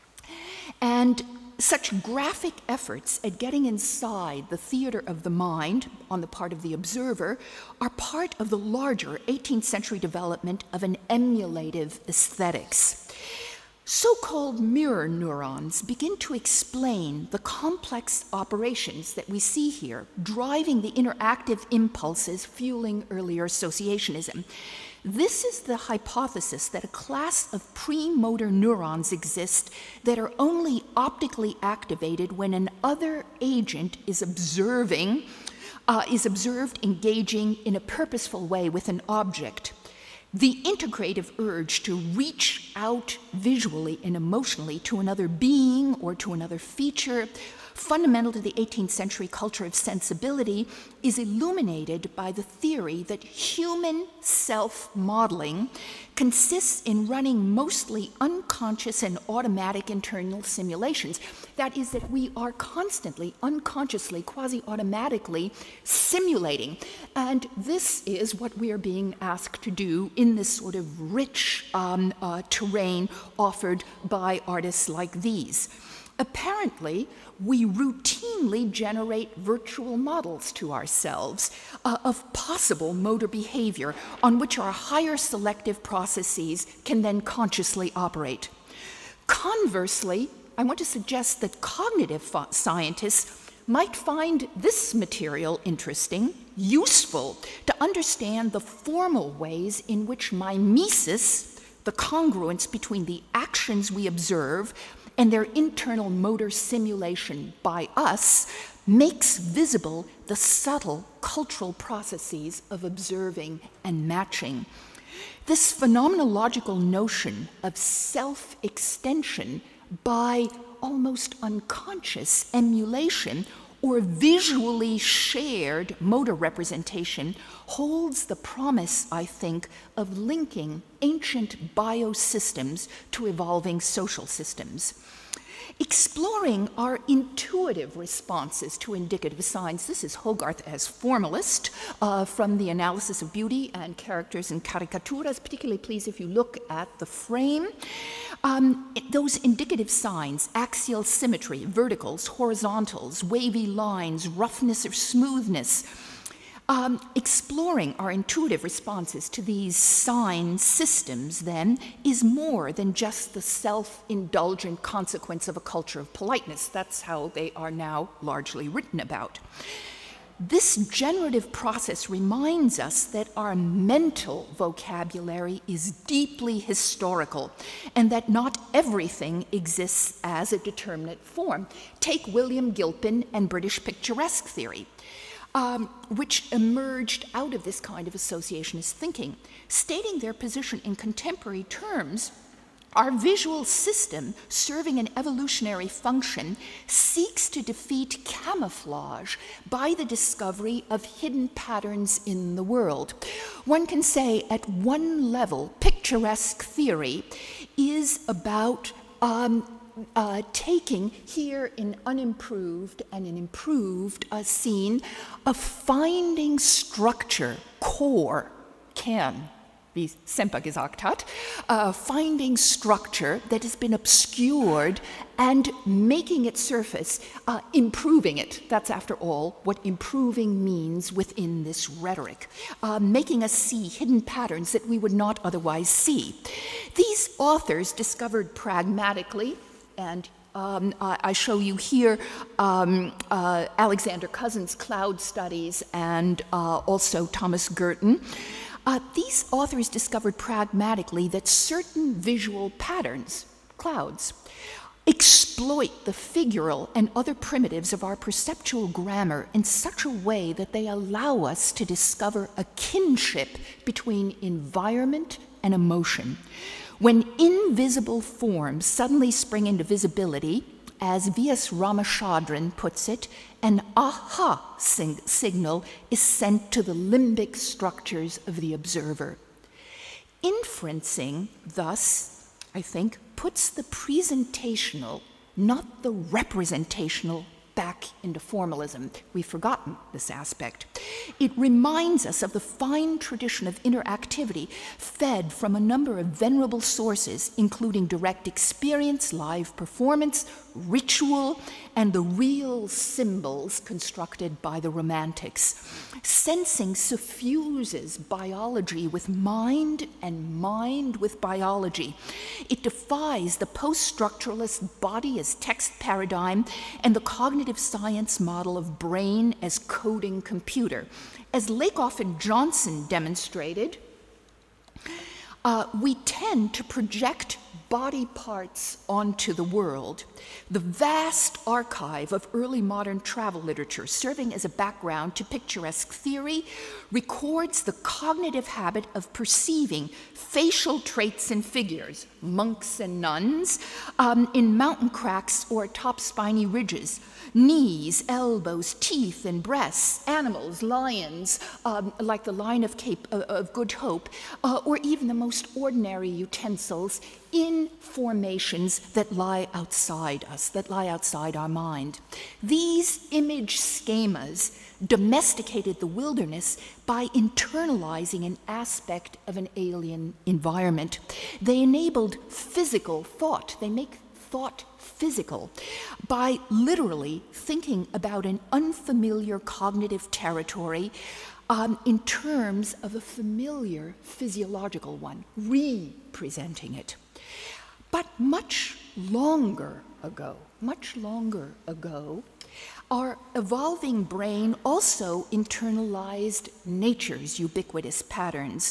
Speaker 3: And such graphic efforts at getting inside the theater of the mind on the part of the observer are part of the larger eighteenth century development of an emulative aesthetics. So-called mirror neurons begin to explain the complex operations that we see here, driving the interactive impulses fueling earlier associationism. This is the hypothesis that a class of premotor neurons exist that are only optically activated when an other agent is observing, uh, is observed engaging in a purposeful way with an object. The integrative urge to reach out visually and emotionally to another being or to another feature, fundamental to the eighteenth century culture of sensibility, is illuminated by the theory that human self-modeling consists in running mostly unconscious and automatic internal simulations. That is, that we are constantly, unconsciously, quasi-automatically simulating. And this is what we are being asked to do in this sort of rich um, uh, terrain offered by artists like these. Apparently, we routinely generate virtual models to ourselves uh, of possible motor behavior on which our higher selective processes can then consciously operate. Conversely, I want to suggest that cognitive scientists might find this material interesting, useful to understand the formal ways in which mimesis, the congruence between the actions we observe and their internal motor simulation by us makes visible the subtle cultural processes of observing and matching. This phenomenological notion of self-extension by almost unconscious emulation or visually shared motor representation holds the promise, I think, of linking ancient biosystems to evolving social systems. Exploring our intuitive responses to indicative signs. This is Hogarth as formalist uh, from the analysis of beauty and characters and caricaturas. Particularly please if you look at the frame. Um, those indicative signs, axial symmetry, verticals, horizontals, wavy lines, roughness or smoothness. Um, exploring our intuitive responses to these sign systems, then, is more than just the self-indulgent consequence of a culture of politeness. That's how they are now largely written about. This generative process reminds us that our mental vocabulary is deeply historical and that not everything exists as a determinate form. Take William Gilpin and British picturesque theory. Um, which emerged out of this kind of associationist thinking. Stating their position in contemporary terms, our visual system, serving an evolutionary function, seeks to defeat camouflage by the discovery of hidden patterns in the world. One can say at one level, picturesque theory is about um, Uh, taking here in unimproved and an improved uh, scene of finding structure, core, Kern, wie Semper gesagt hat, uh, finding structure that has been obscured and making it surface, uh, improving it. That's, after all, what improving means within this rhetoric, uh, making us see hidden patterns that we would not otherwise see. These authors discovered pragmatically, and um, I, I show you here um, uh, Alexander Cousin's cloud studies and uh, also Thomas Girton. Uh, these authors discovered pragmatically that certain visual patterns, clouds, exploit the figural and other primitives of our perceptual grammar in such a way that they allow us to discover a kinship between environment and emotion. When invisible forms suddenly spring into visibility, as V S Ramachandran puts it, an aha sing- signal is sent to the limbic structures of the observer. Inferencing, thus, I think, puts the presentational, not the representational, back into formalism. We've forgotten this aspect. It reminds us of the fine tradition of interactivity fed from a number of venerable sources, including direct experience, live performance, ritual, and the real symbols constructed by the Romantics. Sensing suffuses biology with mind and mind with biology. It defies the post-structuralist body as text paradigm and the cognitive science model of brain as coding computer. As Lakoff and Johnson demonstrated, uh, we tend to project body parts onto the world. The vast archive of early modern travel literature, serving as a background to picturesque theory, records the cognitive habit of perceiving facial traits and figures, monks and nuns, um, in mountain cracks or atop spiny ridges, knees, elbows, teeth, and breasts, animals, lions, um, like the Lion of Cape uh, of Good Hope, uh, or even the most ordinary utensils in formations that lie outside us, that lie outside our mind. These image schemas domesticated the wilderness by internalizing an aspect of an alien environment. They enabled physical thought. They make thought physical by literally thinking about an unfamiliar cognitive territory um, in terms of a familiar physiological one, representing it. But much longer ago, much longer ago, our evolving brain also internalized nature's ubiquitous patterns.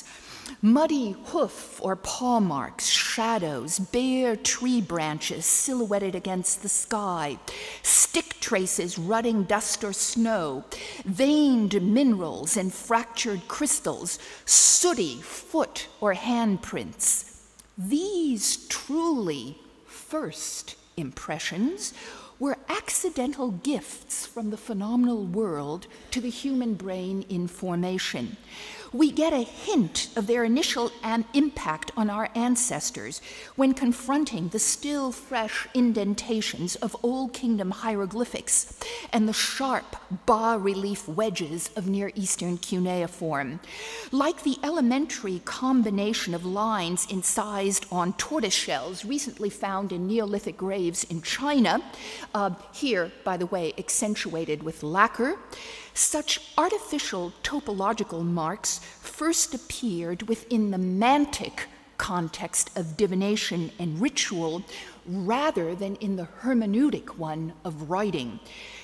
Speaker 3: Muddy hoof or paw marks, shadows, bare tree branches silhouetted against the sky, stick traces rutting dust or snow, veined minerals and fractured crystals, sooty foot or handprints. These truly first impressions were accidental gifts from the phenomenal world to the human brain in formation. We get a hint of their initial am- impact on our ancestors when confronting the still fresh indentations of Old Kingdom hieroglyphics and the sharp bas-relief wedges of Near Eastern cuneiform. Like the elementary combination of lines incised on tortoise shells recently found in Neolithic graves in China, uh, here, by the way, accentuated with lacquer, such artificial topological marks first appeared within the mantic context of divination and ritual rather than in the hermeneutic one of writing.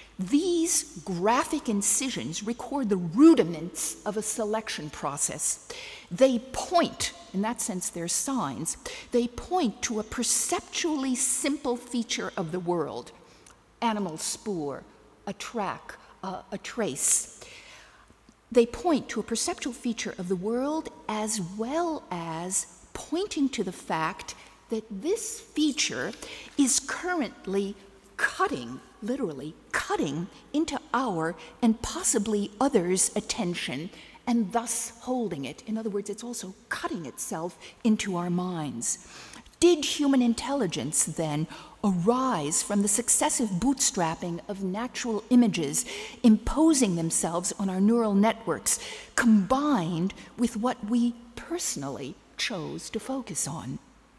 Speaker 3: These graphic incisions record the rudiments of a selection process. They point, in that sense they're signs, they point to a perceptually simple feature of the world: animal spoor, a track, Uh, a trace. They point to a perceptual feature of the world as well as pointing to the fact that this feature is currently cutting, literally cutting into our and possibly others' attention and thus holding it. In other words, it's also cutting itself into our minds. Did human intelligence, then, arise from the successive bootstrapping of natural images imposing themselves on our neural networks, combined with what we personally chose to focus on?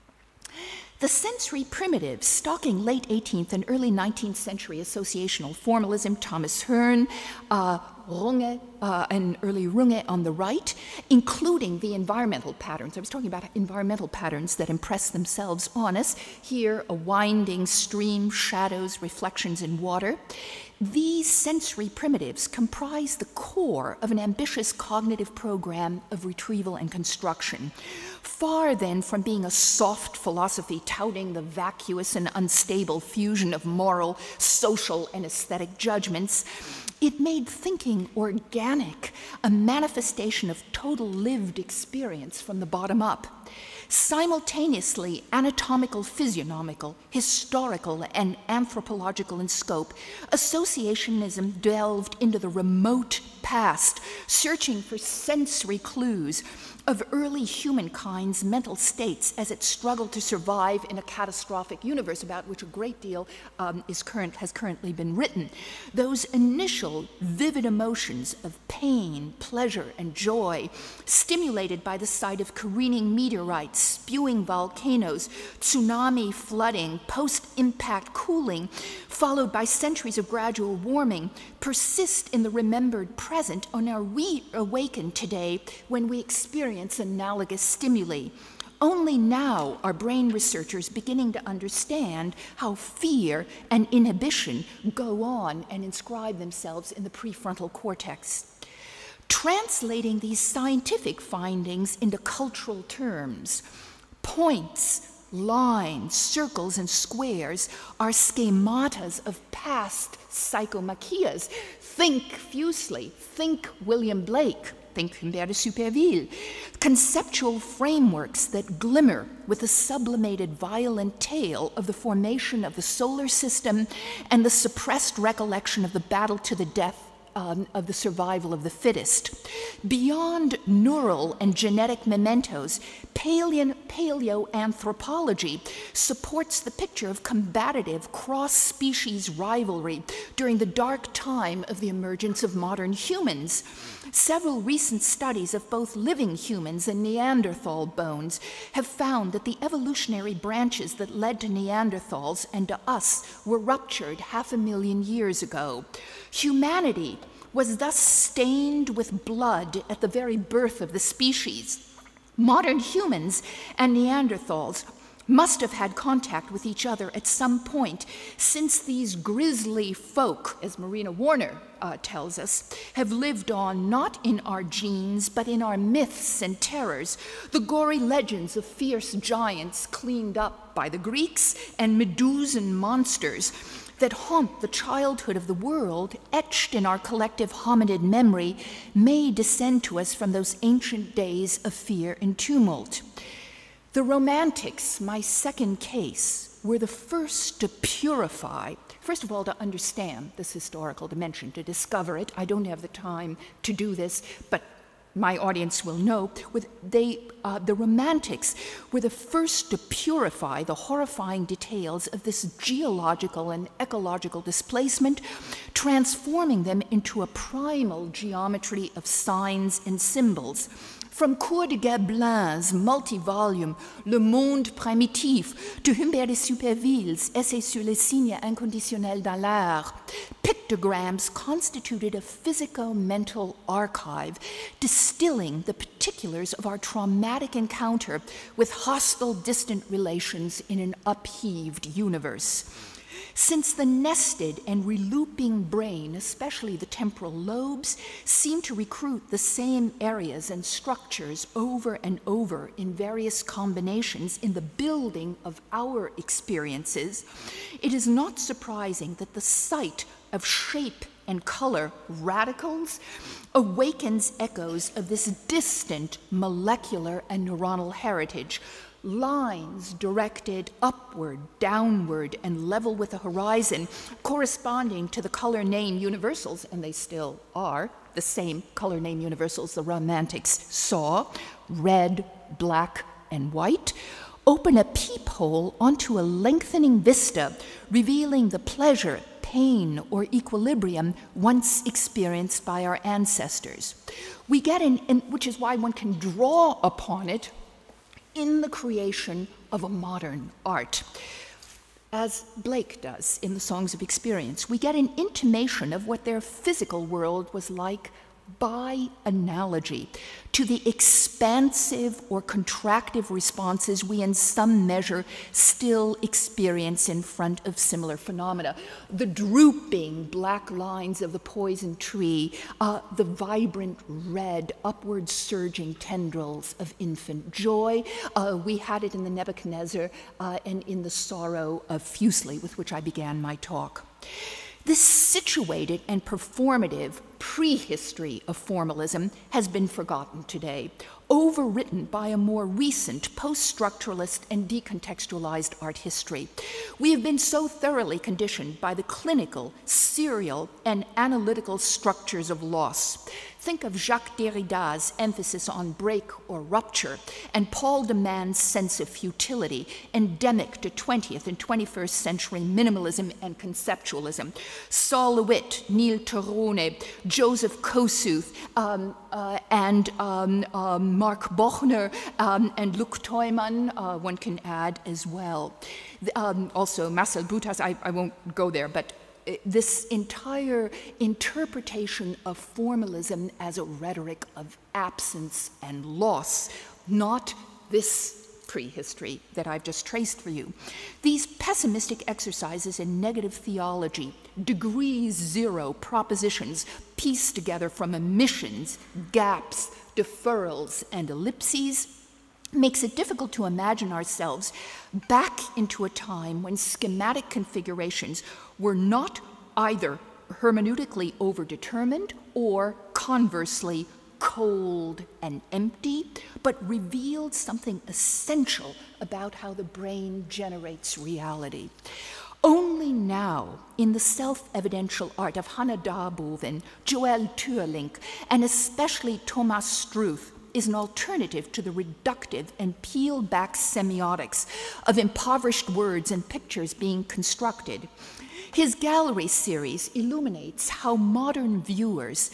Speaker 3: The sensory primitives, stalking late eighteenth and early nineteenth century associational formalism, Thomas Hearne, uh, Runge, uh, and early Runge on the right, including the environmental patterns. I was talking about environmental patterns that impress themselves on us. Here, a winding stream, shadows, reflections in water. These sensory primitives comprise the core of an ambitious cognitive program of retrieval and construction. Far then from being a soft philosophy touting the vacuous and unstable fusion of moral, social, and aesthetic judgments, it made thinking organic, a manifestation of total lived experience from the bottom up. Simultaneously anatomical, physiognomical, historical, and anthropological in scope, associationism delved into the remote past, searching for sensory clues of early humankind's mental states as it struggled to survive in a catastrophic universe, about which a great deal um, is current, has currently been written. Those initial vivid emotions of pain, pleasure, and joy, stimulated by the sight of careening meteorites, spewing volcanoes, tsunami flooding, post-impact cooling, followed by centuries of gradual warming, persist in the remembered present and are reawakened today when we experience analogous stimuli. Only now are brain researchers beginning to understand how fear and inhibition go on and inscribe themselves in the prefrontal cortex. Translating these scientific findings into cultural terms, points, lines, circles, and squares are schematas of past psychomachias. Think Fuseli, think William Blake, think Humbert de Superville. Conceptual frameworks that glimmer with the sublimated violent tale of the formation of the solar system and the suppressed recollection of the battle to the death Um, of the survival of the fittest. Beyond neural and genetic mementos, paleo, paleoanthropology supports the picture of combative cross-species rivalry during the dark time of the emergence of modern humans. Several recent studies of both living humans and Neanderthal bones have found that the evolutionary branches that led to Neanderthals and to us were ruptured half a million years ago. Humanity was thus stained with blood at the very birth of the species. Modern humans and Neanderthals must have had contact with each other at some point, since these grisly folk, as Marina Warner uh, tells us, have lived on not in our genes, but in our myths and terrors, the gory legends of fierce giants cleaned up by the Greeks and Medusan monsters that haunt the childhood of the world, etched in our collective hominid memory, may descend to us from those ancient days of fear and tumult. The Romantics, my second case, were the first to purify, first of all, to understand this historical dimension, to discover it. I don't have the time to do this, but my audience will know. With they, uh, the Romantics were the first to purify the horrifying details of this geological and ecological displacement, transforming them into a primal geometry of signs and symbols. From Cour de Gablin's multi-volume Le Monde Primitif to Humbert de Superville's Essai sur les signes inconditionnels dans l'art, pictograms constituted a physico-mental archive, distilling the particulars of our traumatic encounter with hostile, distant relations in an upheaved universe. Since the nested and relooping brain, especially the temporal lobes, seem to recruit the same areas and structures over and over in various combinations in the building of our experiences, it is not surprising that the sight of shape and color radicals awakens echoes of this distant molecular and neuronal heritage. Lines directed upward, downward, and level with the horizon, corresponding to the color name universals, and they still are the same color name universals the Romantics saw, red, black, and white, open a peephole onto a lengthening vista, revealing the pleasure, pain, or equilibrium once experienced by our ancestors. We get in, in which is why one can draw upon it in the creation of a modern art. As Blake does in the Songs of Experience, we get an intimation of what their physical world was like by analogy to the expansive or contractive responses we in some measure still experience in front of similar phenomena. The drooping black lines of the poison tree, uh, the vibrant red upward surging tendrils of infant joy. Uh, we had it in the Nebuchadnezzar uh, and in the sorrow of Fuseli, with which I began my talk. This situated and performative prehistory of formalism has been forgotten today, overwritten by a more recent post-structuralist and decontextualized art history. We have been so thoroughly conditioned by the clinical, serial, and analytical structures of loss. Think of Jacques Derrida's emphasis on break or rupture, and Paul de Man's sense of futility, endemic to twentieth and twenty-first century minimalism and conceptualism. Sol LeWitt, Neil Torone, Joseph Kosuth, um, uh, and um, uh, Mark Bochner, um, and Luc Teumann, uh, one can add as well. Um, also, Marcel Boutas, I, I won't go there, but this entire interpretation of formalism as a rhetoric of absence and loss, not this prehistory that I've just traced for you. These pessimistic exercises in negative theology, degree zero propositions pieced together from omissions, gaps, deferrals, and ellipses, makes it difficult to imagine ourselves back into a time when schematic configurations were not either hermeneutically overdetermined or, conversely, cold and empty, but revealed something essential about how the brain generates reality. Only now, in the self-evidential art of Hannah Darboven, Joël Teurlink, and especially Thomas Struth, is an alternative to the reductive and peeled-back semiotics of impoverished words and pictures being constructed. His gallery series illuminates how modern viewers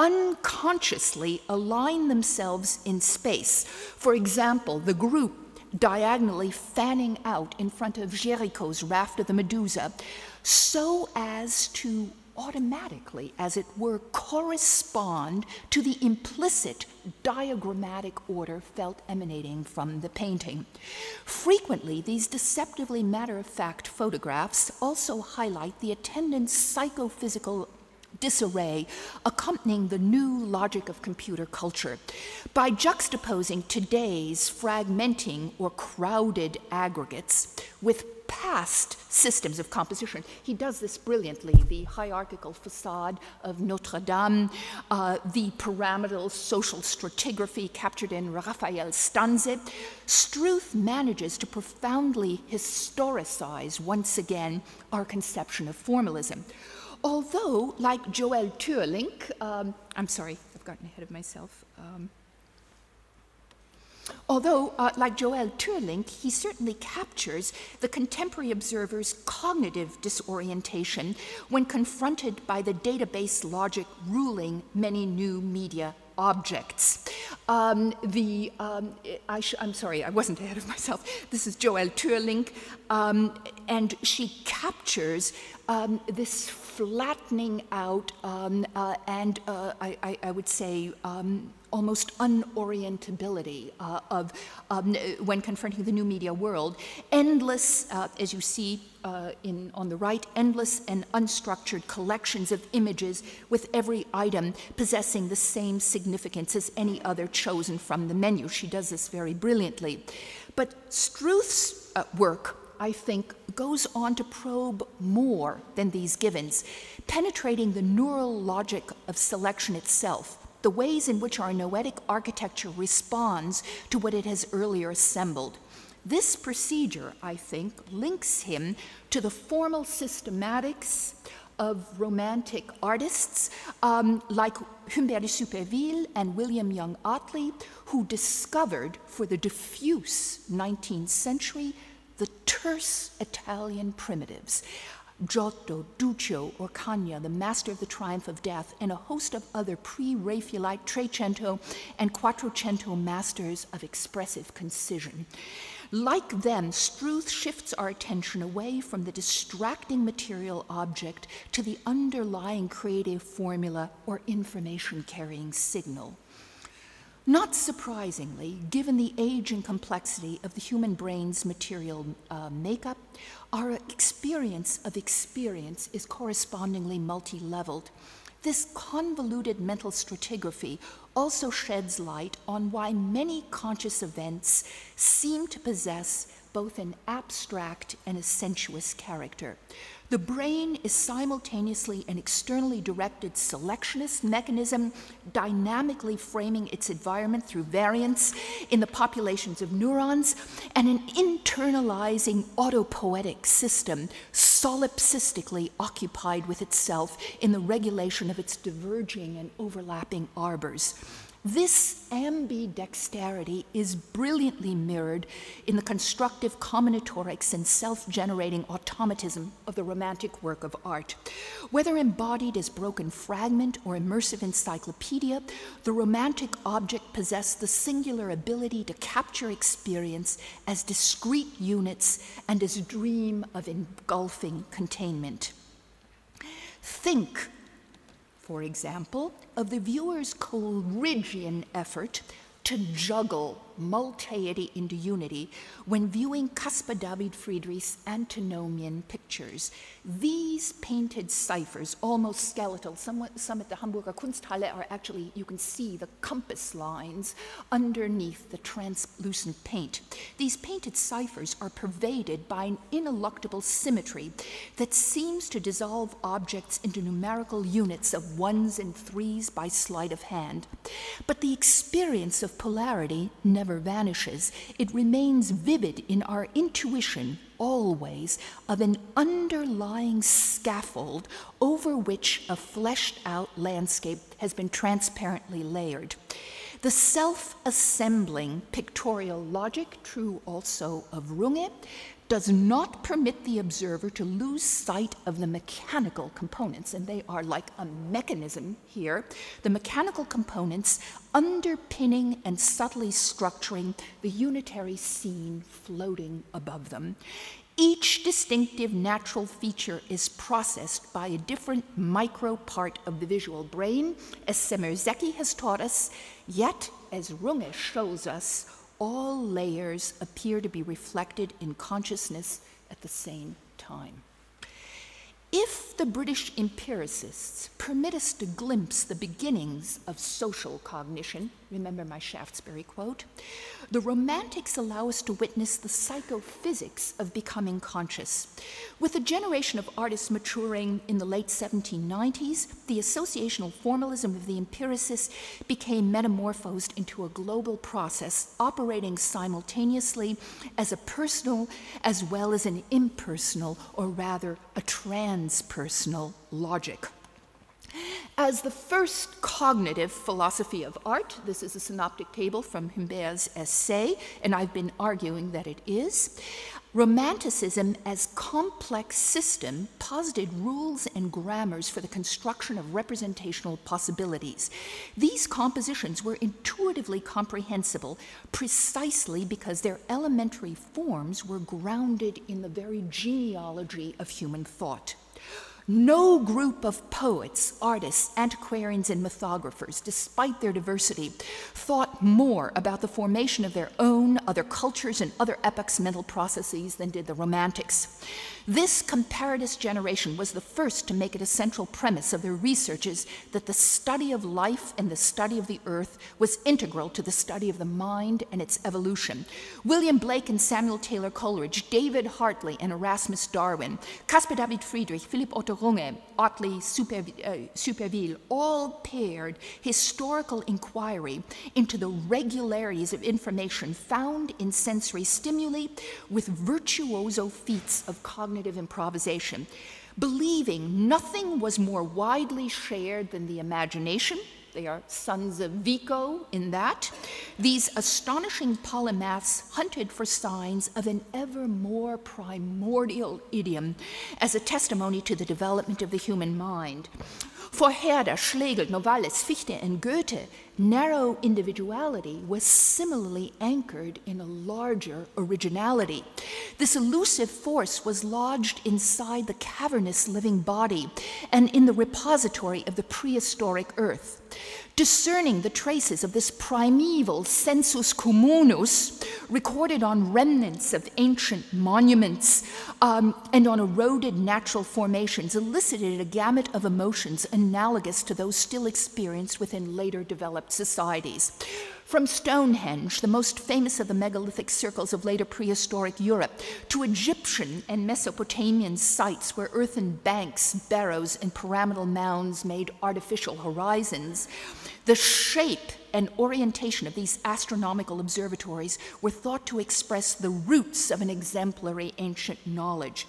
Speaker 3: unconsciously align themselves in space. For example, the group diagonally fanning out in front of Géricault's Raft of the Medusa, so as to automatically, as it were, correspond to the implicit diagrammatic order felt emanating from the painting. Frequently, these deceptively matter-of-fact photographs also highlight the attendant psychophysical disarray accompanying the new logic of computer culture. By juxtaposing today's fragmenting or crowded aggregates with past systems of composition. He does this brilliantly. The hierarchical facade of Notre Dame, uh, the pyramidal social stratigraphy captured in Raphael's Stanze. Struth manages to profoundly historicize, once again, our conception of formalism. Although, like Joël Teurlink, um, I'm sorry, I've gotten ahead of myself. Um, although, uh, like Joël Teurlink, he certainly captures the contemporary observer's cognitive disorientation when confronted by the database logic ruling many new media objects. Um, the, um, I sh I'm sorry, I wasn't ahead of myself. This is Joël Teurlink, um, and she captures um, this flattening out um, uh, and uh, I, I, I would say um, almost unorientability uh, of um, when confronting the new media world. Endless, uh, as you see uh, in, on the right, endless and unstructured collections of images with every item possessing the same significance as any other chosen from the menu. She does this very brilliantly. But Struth's uh, work, I think, goes on to probe more than these givens, penetrating the neural logic of selection itself, the ways in which our noetic architecture responds to what it has earlier assembled. This procedure, I think, links him to the formal systematics of romantic artists um, like Humbert de Superville and William Young Otley, who discovered for the diffuse nineteenth century the terse Italian primitives. Giotto, Duccio, Orcagna, the master of the triumph of death, and a host of other pre-Raphaelite Trecento and Quattrocento masters of expressive concision. Like them, Struth shifts our attention away from the distracting material object to the underlying creative formula or information-carrying signal. Not surprisingly, given the age and complexity of the human brain's material uh, makeup, our experience of experience is correspondingly multi-leveled. This convoluted mental stratigraphy also sheds light on why many conscious events seem to possess both an abstract and a sensuous character. The brain is simultaneously an externally directed selectionist mechanism, dynamically framing its environment through variance in the populations of neurons, and an internalizing autopoietic system, solipsistically occupied with itself in the regulation of its diverging and overlapping arbors. This ambidexterity is brilliantly mirrored in the constructive combinatorics and self-generating automatism of the romantic work of art. Whether embodied as broken fragment or immersive encyclopedia, the romantic object possessed the singular ability to capture experience as discrete units and as a dream of engulfing containment. Think, for example, of the viewer's Coleridgean effort to juggle multiety into unity when viewing Caspar David Friedrich's antinomian pictures. These painted ciphers, almost skeletal, some, some at the Hamburger Kunsthalle are actually, you can see the compass lines underneath the translucent paint. These painted ciphers are pervaded by an ineluctable symmetry that seems to dissolve objects into numerical units of ones and threes by sleight of hand. But the experience of polarity never vanishes. It remains vivid in our intuition, always, of an underlying scaffold over which a fleshed out landscape has been transparently layered. The self-assembling pictorial logic, true also of Runge, does not permit the observer to lose sight of the mechanical components, and they are like a mechanism here, the mechanical components underpinning and subtly structuring the unitary scene floating above them. Each distinctive natural feature is processed by a different micro part of the visual brain, as Semir-Zeki has taught us, yet, as Runge shows us, all layers appear to be reflected in consciousness at the same time. If the British empiricists permit us to glimpse the beginnings of social cognition, remember my Shaftesbury quote, the Romantics allow us to witness the psychophysics of becoming conscious. With a generation of artists maturing in the late seventeen nineties, the associational formalism of the empiricists became metamorphosed into a global process operating simultaneously as a personal as well as an impersonal, or rather a transpersonal logic. As the first cognitive philosophy of art, this is a synoptic table from Humbert's essay, and I've been arguing that it is, Romanticism as complex system posited rules and grammars for the construction of representational possibilities. These compositions were intuitively comprehensible precisely because their elementary forms were grounded in the very genealogy of human thought. No group of poets, artists, antiquarians, and mythographers, despite their diversity, thought more about the formation of their own, other cultures, and other epochs' mental processes than did the Romantics. This comparatist generation was the first to make it a central premise of their researches that the study of life and the study of the earth was integral to the study of the mind and its evolution. William Blake and Samuel Taylor Coleridge, David Hartley and Erasmus Darwin, Caspar David Friedrich, Philipp Otto Runge, Ottli Superville, all paired historical inquiry into the regularities of information found in sensory stimuli with virtuoso feats of cognitive improvisation, believing nothing was more widely shared than the imagination. They are sons of Vico in that. These astonishing polymaths hunted for signs of an ever more primordial idiom as a testimony to the development of the human mind. For Herder, Schlegel, Novalis, Fichte, and Goethe, narrow individuality was similarly anchored in a larger originality. This elusive force was lodged inside the cavernous living body and in the repository of the prehistoric earth. Discerning the traces of this primeval sensus communus recorded on remnants of ancient monuments um, and on eroded natural formations elicited a gamut of emotions analogous to those still experienced within later developed societies. From Stonehenge, the most famous of the megalithic circles of later prehistoric Europe, to Egyptian and Mesopotamian sites where earthen banks, barrows, and pyramidal mounds made artificial horizons, the shape and orientation of these astronomical observatories were thought to express the roots of an exemplary ancient knowledge.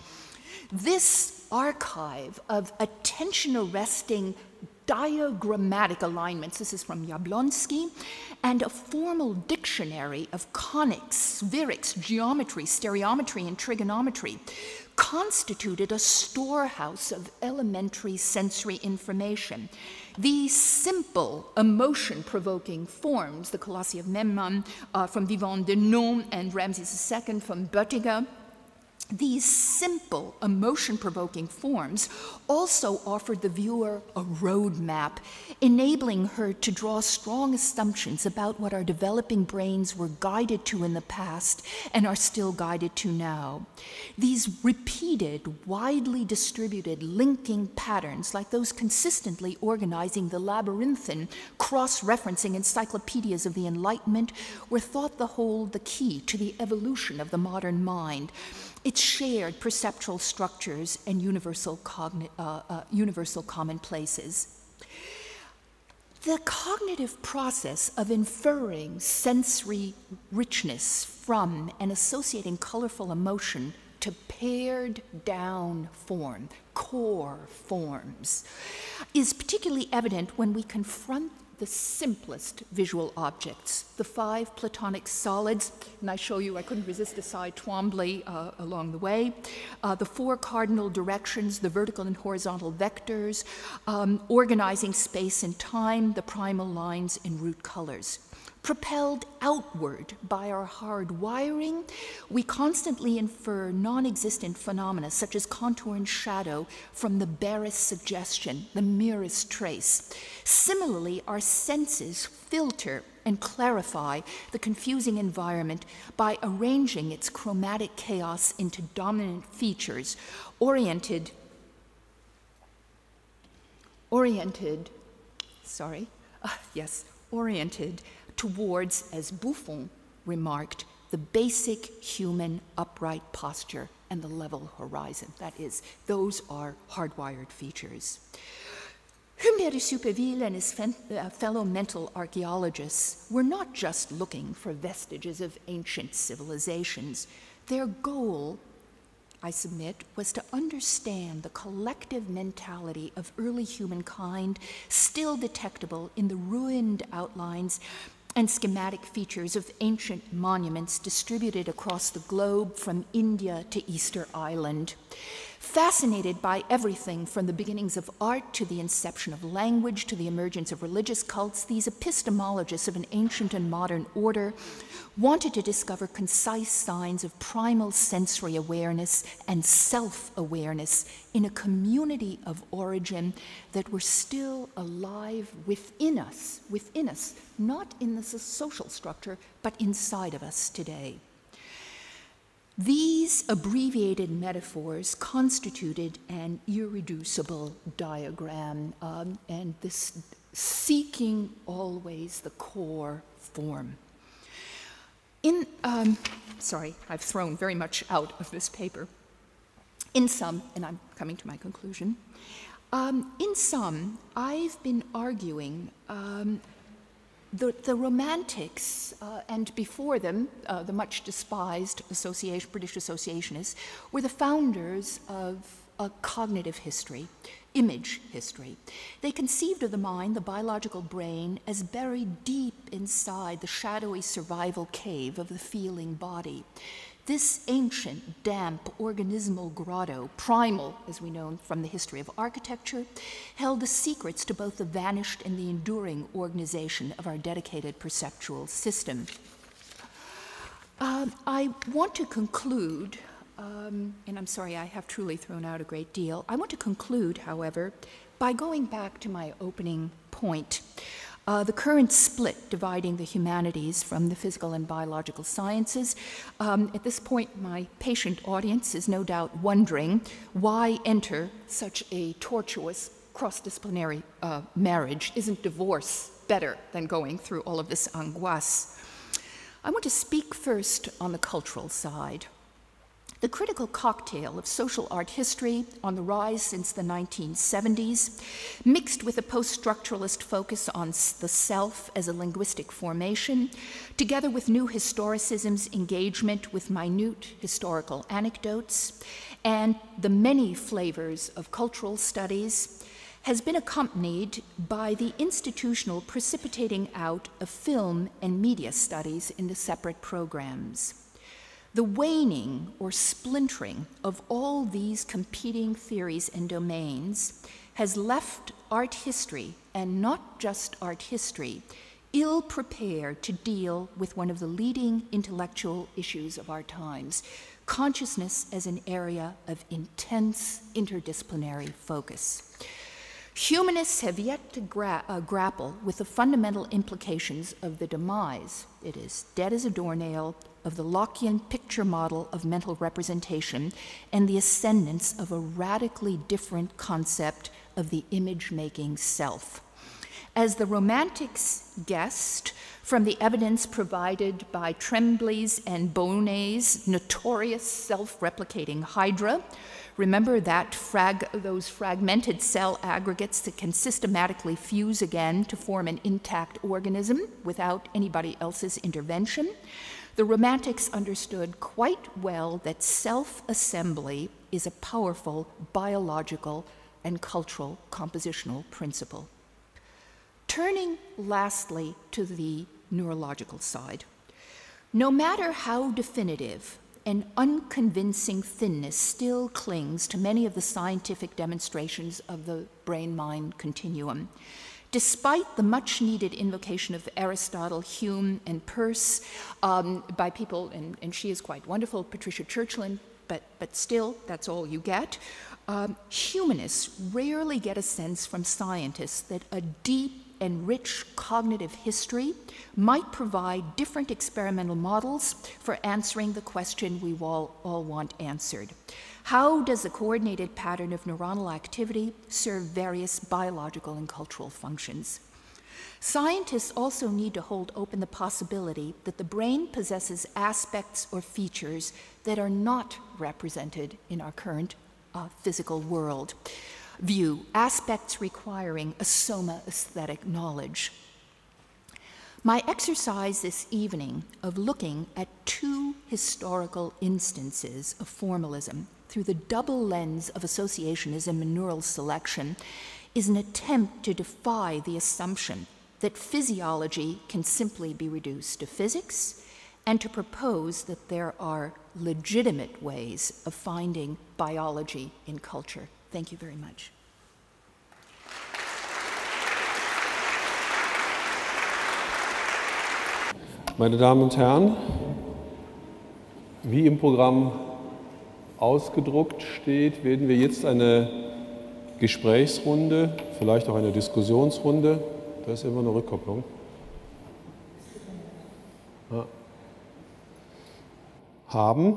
Speaker 3: This archive of attention-arresting diagrammatic alignments, this is from Jablonski, and a formal dictionary of conics, spherics, geometry, stereometry, and trigonometry, constituted a storehouse of elementary sensory information. These simple, emotion-provoking forms, the Colossi of Memnon uh, from Vivant de Nom and Ramses the Second from Böttiger, these simple, emotion-provoking forms also offered the viewer a roadmap, enabling her to draw strong assumptions about what our developing brains were guided to in the past and are still guided to now. These repeated, widely distributed linking patterns, like those consistently organizing the labyrinthine, cross-referencing encyclopedias of the Enlightenment, were thought to hold the key to the evolution of the modern mind. Its shared perceptual structures and universal, cogni- uh, uh, universal commonplaces. The cognitive process of inferring sensory richness from and associating colorful emotion to pared down form, core forms, is particularly evident when we confront the simplest visual objects, the five Platonic solids, and I show you, I couldn't resist a side Twombly uh, along the way, uh, the four cardinal directions, the vertical and horizontal vectors, um, organizing space and time, the primal lines and root colors. Propelled outward by our hard wiring, we constantly infer non-existent phenomena such as contour and shadow from the barest suggestion, the merest trace. Similarly, our senses filter and clarify the confusing environment by arranging its chromatic chaos into dominant features, oriented, oriented, sorry, uh, yes, oriented towards, as Buffon remarked, the basic human upright posture and the level horizon. That is, those are hardwired features. Humbert de Superville and his fellow mental archaeologists were not just looking for vestiges of ancient civilizations. Their goal, I submit, was to understand the collective mentality of early humankind still detectable in the ruined outlines and schematic features of ancient monuments distributed across the globe from India to Easter Island. Fascinated by everything from the beginnings of art to the inception of language to the emergence of religious cults, these epistemologists of an ancient and modern order wanted to discover concise signs of primal sensory awareness and self-awareness in a community of origin that were still alive within us, within us, not in the social structure, but inside of us today. These abbreviated metaphors constituted an irreducible diagram, um, and this seeking always the core form. In, um, sorry, I've thrown very much out of this paper. In sum, and I'm coming to my conclusion, um, in sum, I've been arguing um, The, the Romantics, uh, and before them, uh, the much despised association, British associationists, were the founders of a cognitive history, image history. They conceived of the mind, the biological brain, as buried deep inside the shadowy survival cave of the feeling body. This ancient, damp, organismal grotto, primal, as we know from the history of architecture, held the secrets to both the vanished and the enduring organization of our dedicated perceptual system. Um, I want to conclude, um, and I'm sorry, I have truly thrown out a great deal. I want to conclude, however, by going back to my opening point. Uh, the current split dividing the humanities from the physical and biological sciences. Um, at this point, my patient audience is no doubt wondering why enter such a tortuous cross-disciplinary uh, marriage? Isn't divorce better than going through all of this angoisse? I want to speak first on the cultural side. The critical cocktail of social art history on the rise since the nineteen seventies, mixed with a post-structuralist focus on the self as a linguistic formation, together with new historicism's engagement with minute historical anecdotes, and the many flavors of cultural studies, has been accompanied by the institutional precipitating out of film and media studies into separate programs. The waning or splintering of all these competing theories and domains has left art history, and not just art history, ill-prepared to deal with one of the leading intellectual issues of our times, consciousness as an area of intense interdisciplinary focus. Humanists have yet to gra uh, grapple with the fundamental implications of the demise, it is dead as a doornail, of the Lockean picture model of mental representation and the ascendance of a radically different concept of the image-making self. As the Romantics guessed from the evidence provided by Tremblay's and Bonnet's notorious self-replicating hydra, remember that frag those fragmented cell aggregates that can systematically fuse again to form an intact organism without anybody else's intervention? The Romantics understood quite well that self-assembly is a powerful biological and cultural compositional principle. Turning lastly to the neurological side, no matter how definitive, an unconvincing thinness still clings to many of the scientific demonstrations of the brain-mind continuum. Despite the much-needed invocation of Aristotle, Hume, and Peirce um, by people, and, and she is quite wonderful, Patricia Churchland, but, but still, that's all you get, um, humanists rarely get a sense from scientists that a deep and rich cognitive history might provide different experimental models for answering the question we all, all want answered. How does a coordinated pattern of neuronal activity serve various biological and cultural functions? Scientists also need to hold open the possibility that the brain possesses aspects or features that are not represented in our current uh, physical world view, aspects requiring a soma aesthetic knowledge. My exercise this evening of looking at two historical instances of formalism through the double lens of associationism and neural selection is an attempt to defy the assumption that physiology can simply be reduced to physics, and to propose that there are legitimate ways of finding biology in culture. Thank you very much.
Speaker 2: Meine Damen und Herren, wie im Programm ausgedruckt steht, werden wir jetzt eine Gesprächsrunde, vielleicht auch eine Diskussionsrunde, da ist immer eine Rückkopplung, ja, haben.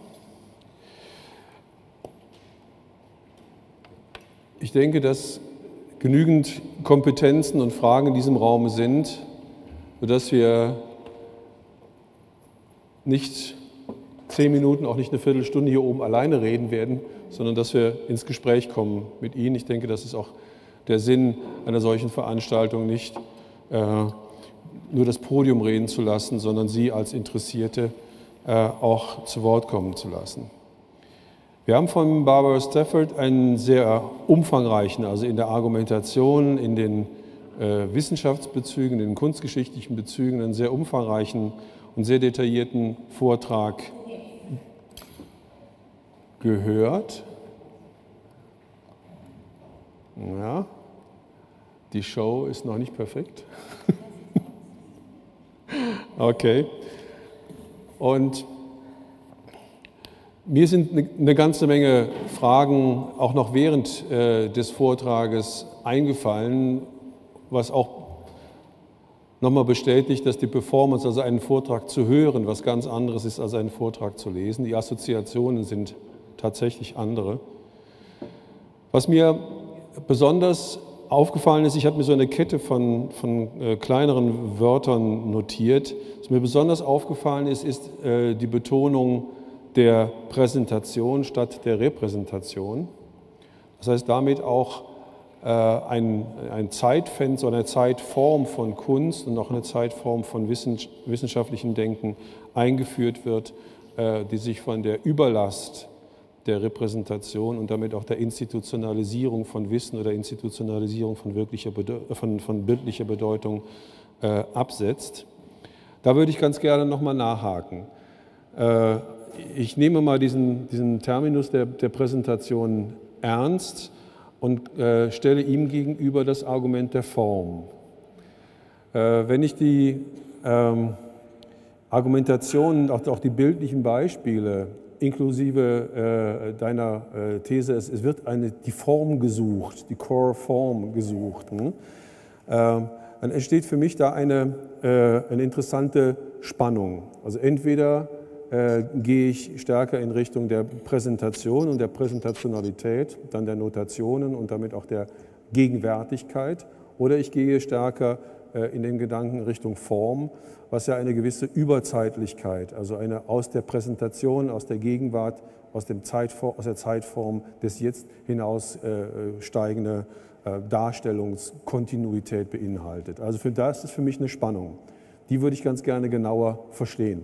Speaker 2: Ich denke, dass genügend Kompetenzen und Fragen in diesem Raum sind, sodass wir nicht zehn Minuten, auch nicht eine Viertelstunde hier oben alleine reden werden, sondern dass wir ins Gespräch kommen mit Ihnen. Ich denke, das ist auch der Sinn einer solchen Veranstaltung, nicht äh, nur das Podium reden zu lassen, sondern Sie als Interessierte äh, auch zu Wort kommen zu lassen. Wir haben von Barbara Stafford einen sehr umfangreichen, also in der Argumentation, in den äh, Wissenschaftsbezügen, in den kunstgeschichtlichen Bezügen, einen sehr umfangreichen und sehr detaillierten Vortrag gehört. Ja, die Show ist noch nicht perfekt. Okay. Und mir sind eine ganze Menge Fragen auch noch während äh, des Vortrages eingefallen, was auch nochmal bestätigt, dass die Performance, also einen Vortrag zu hören, was ganz anderes ist, als einen Vortrag zu lesen. Die Assoziationen sind tatsächlich andere. Was mir besonders aufgefallen ist, ich habe mir so eine Kette von, von äh, kleineren Wörtern notiert. Was mir besonders aufgefallen ist, ist äh, die Betonung der Präsentation statt der Repräsentation. Das heißt, damit auch äh, ein, ein Zeitfenster oder eine Zeitform von Kunst und auch eine Zeitform von wissenschaftlichem Denken eingeführt wird, äh, die sich von der Überlast der Repräsentation und damit auch der Institutionalisierung von Wissen oder Institutionalisierung von, wirklicher von, von bildlicher Bedeutung äh, absetzt. Da würde ich ganz gerne nochmal nachhaken. Äh, ich nehme mal diesen, diesen Terminus der, der Präsentation ernst und äh, stelle ihm gegenüber das Argument der Form. Äh, wenn ich die ähm, Argumentationen, auch, auch die bildlichen Beispiele, inklusive äh, deiner äh, These, es, es wird eine, die Form gesucht, die Core-Form gesucht, hm? äh, dann entsteht für mich da eine, äh, eine interessante Spannung. Also entweder äh, gehe ich stärker in Richtung der Präsentation und der Präsentationalität, dann der Notationen und damit auch der Gegenwärtigkeit, oder ich gehe stärker äh, in den Gedanken Richtung Form, was ja eine gewisse Überzeitlichkeit, also eine aus der Präsentation, aus der Gegenwart, aus, dem Zeitform, aus der Zeitform des Jetzt hinaus äh, steigende äh, Darstellungskontinuität beinhaltet. Also für das ist für mich eine Spannung. Die würde ich ganz gerne genauer verstehen.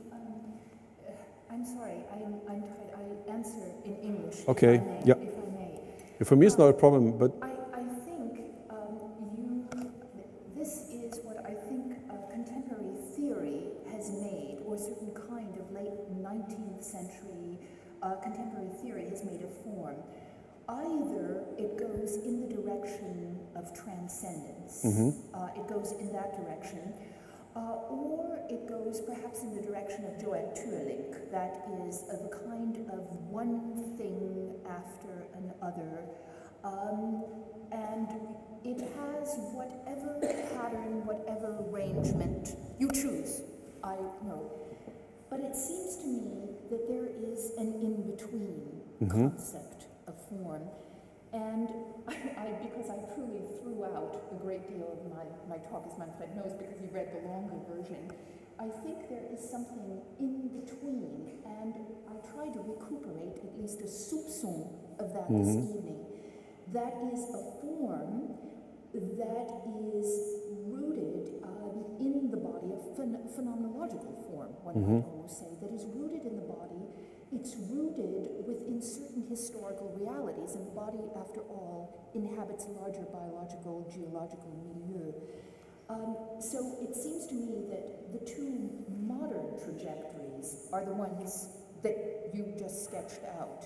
Speaker 3: I'm sorry, I'm, I'm, I'll answer in English.
Speaker 2: Okay,
Speaker 3: if I may,
Speaker 2: yeah.
Speaker 3: If I may.
Speaker 2: Yeah, for me it's not a problem, but
Speaker 3: I, I think um, you, this is what I think uh, contemporary theory has made, or a certain kind of late nineteenth century uh, contemporary theory has made a form. Either it goes in the direction of of transcendence.
Speaker 2: Mm-hmm.
Speaker 3: Uh, it goes in that direction. Uh, or it goes perhaps in the direction of Joël Türlich, that is of a kind of one thing after another. Um, and it has whatever pattern, whatever arrangement you choose, I know. But it seems to me that there is an in-between
Speaker 2: mm-hmm.
Speaker 3: concept of form. And I, I, because I truly threw out a great deal of my, my talk, as Manfred knows, because he read the longer version, I think there is something in between, and I try to recuperate at least a soupçon of that mm-hmm. this evening. That is a form that is rooted um, in the body, a phen- phenomenological form, one mm-hmm. might almost say, that is rooted in the body. It's rooted within certain historical realities, and the body, after all, inhabits a larger biological, geological milieu. Um, so it seems to me that the two modern trajectories are the ones that you just sketched out.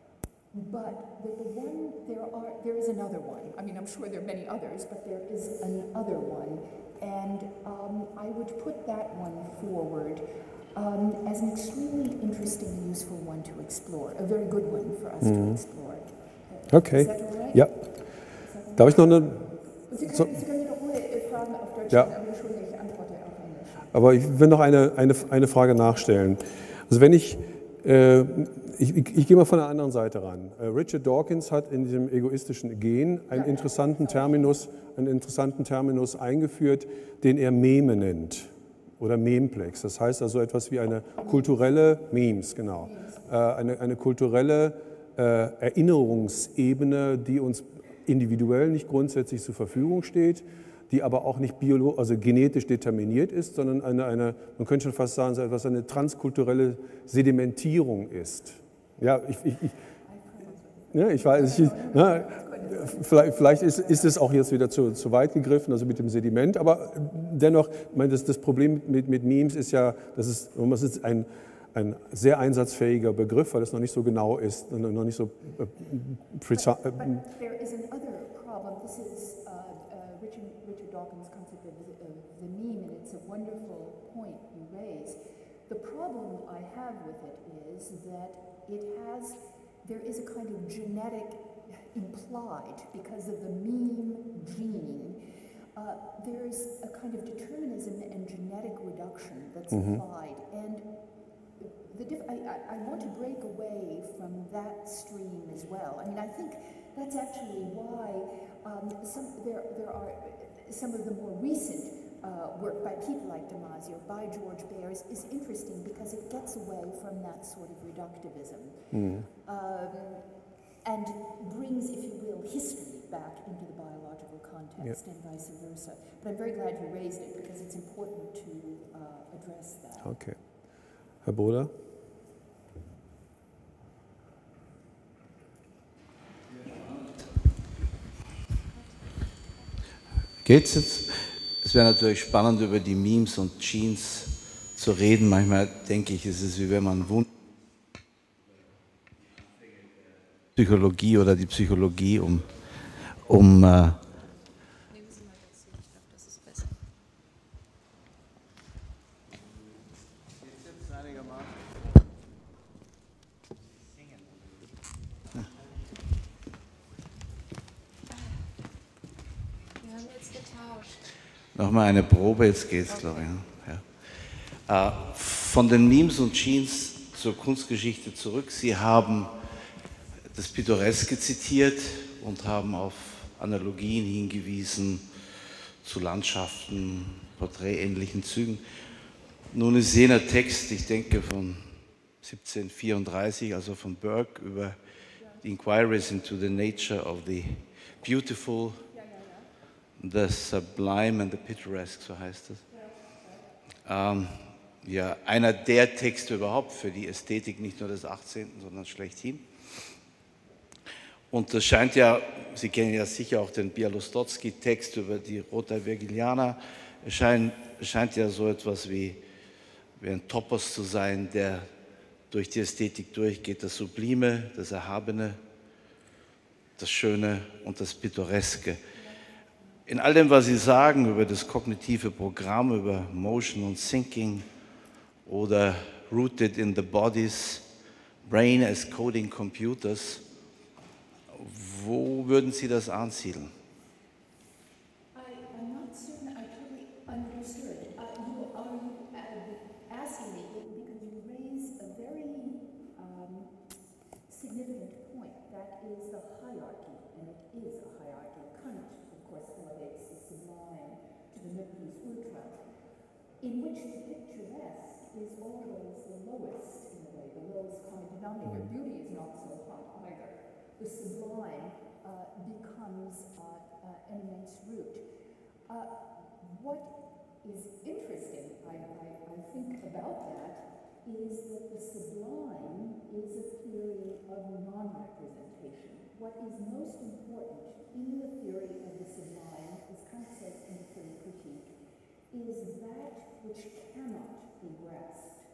Speaker 3: But that the one, there are, there is another one. I mean, I'm sure there are many others, but there is another one. And um, I would put that one forward Um, as an extremely interesting and useful one to explore, a very good one for us mm. to explore.
Speaker 2: Okay.
Speaker 3: Is that all right?
Speaker 2: Ja. Darf ich noch eine...
Speaker 3: Sie können,
Speaker 2: so.
Speaker 3: Sie können doch ruhig Fragen auf Deutsch
Speaker 2: ja.
Speaker 3: stellen, aber Entschuldigung, ich antworte auf Englisch.
Speaker 2: Aber ich will noch eine, eine, eine Frage nachstellen. Also wenn ich... Äh, ich, ich, ich gehe mal von der anderen Seite ran. Äh, Richard Dawkins hat in diesem egoistischen Gen einen, ja. interessanten Terminus, einen interessanten Terminus eingeführt, den er Meme nennt. Oder Memeplex, das heißt also etwas wie eine kulturelle, Memes, genau, äh, eine, eine kulturelle äh, Erinnerungsebene, die uns individuell nicht grundsätzlich zur Verfügung steht, die aber auch nicht biolo- also genetisch determiniert ist, sondern eine, eine, man könnte schon fast sagen, so etwas eine transkulturelle Sedimentierung ist. Ja, ich, ich, ich, ja, ich weiß, ich, na, Vielleicht, vielleicht ist, ist es auch jetzt wieder zu, zu weit gegriffen, also mit dem Sediment, aber dennoch, ich meine, das, das Problem mit, mit Memes ist ja, dass es, das ist ein, ein sehr einsatzfähiger Begriff, weil es noch nicht so genau ist, noch nicht so äh, precise.
Speaker 3: But, but there is another problem. This is uh, uh, Richard, Richard Dawkins' concept of the, of the meme, and it's a wonderful point you raise. The problem I have with it is that it has, there is a kind of genetic implied, because of the meme gene, uh, there's a kind of determinism and genetic reduction that's mm-hmm. applied. And the diff- I, I, I want to break away from that stream as well. I mean, I think that's actually why um, some, there, there are some of the more recent uh, work by people like Damasio, by George Bears, is interesting because it gets away from that sort of reductivism. Mm. Um, and brings, if you will, history back into the biological context yep. and vice versa. But I'm very glad you raised it because it's important to uh, address that.
Speaker 2: Okay. Herr Bohler?
Speaker 4: Geht's jetzt? Es wäre natürlich spannend, über die Memes und Genes zu reden. Manchmal denke ich, es ist wie wenn man Wund Psychologie oder die Psychologie um, um äh
Speaker 1: Nehmen Sie mal das hier, ich glaube, das ist besser. Wir haben jetzt getauscht.
Speaker 4: Nochmal eine Probe, jetzt geht's, okay. glaube ich. Ja. Äh, von den Memes und Genes zur Kunstgeschichte zurück. Sie haben das Pittoreske zitiert und haben auf Analogien hingewiesen zu Landschaften, porträtähnlichen Zügen. Nun ist jener Text, ich denke von siebzehnhundertvierunddreißig, also von Burke, über die Inquiries into the Nature of the Beautiful, the Sublime and the Picturesque, so heißt es. Ähm, ja, einer der Texte überhaupt für die Ästhetik, nicht nur des achtzehnten, sondern schlechthin. Und das scheint ja, Sie kennen ja sicher auch den Białostoцki-Text über die Rota Virgiliana, es scheint, es scheint ja so etwas wie, wie ein Topos zu sein, der durch die Ästhetik durchgeht, das Sublime, das Erhabene, das Schöne und das Pittoreske. In all dem, was Sie sagen über das kognitive Programm, über Motion und Thinking oder Rooted in the Bodies, Brain as Coding Computers, wo würden Sie das ansiedeln?
Speaker 3: In which the picturesque is always the lowest, in a way, the lowest common denominator. Beauty is not so high either. The sublime uh, becomes uh, uh, an immense root. Uh, what is interesting, I, I, I think, about that is that the sublime is a theory of non-representation. What is most important in the theory of the sublime, as Kant says in the Theory Critique, is that which cannot be grasped.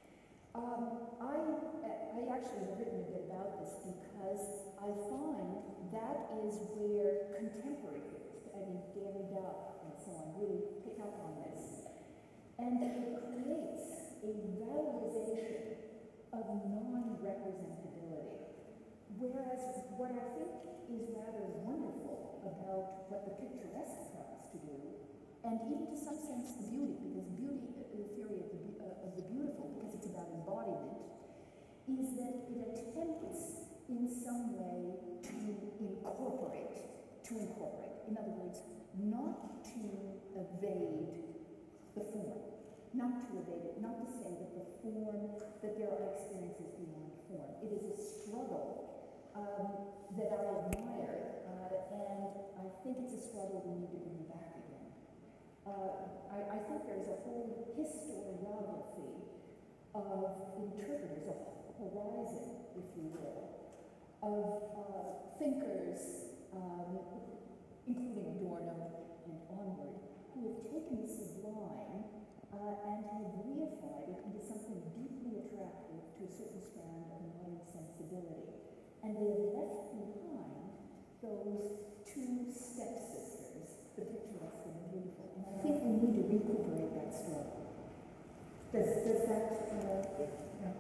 Speaker 3: Um, I, I actually have written a bit about this because I find that is where contemporary theorists, I mean Derrida and so on, really pick up on this. And it creates a valorization of non-representability. Whereas what I think is rather wonderful about what the picturesque tries to do, and even to some sense the beauty, because beauty, the theory of the, uh, of the beautiful, because it's about embodiment, is that it attempts in some way to incorporate, to incorporate. In other words, not to evade the form, not to evade it, not to say that the form, that there are experiences beyond form. It is a struggle um, that I admire, uh, and I think it's a struggle we need to bring back again. Uh, I, I think there's a whole historiography of interpreters, a horizon, if you will, of uh, thinkers, um, including Adorno and onward, who have taken the sublime uh, and have reified it into something deeply attractive to a certain strand of modern sensibility. And they have left behind those two stepsisters, the picturesque and the beautiful. And I think we need to recuperate that struggle. Does, does that, uh, yeah.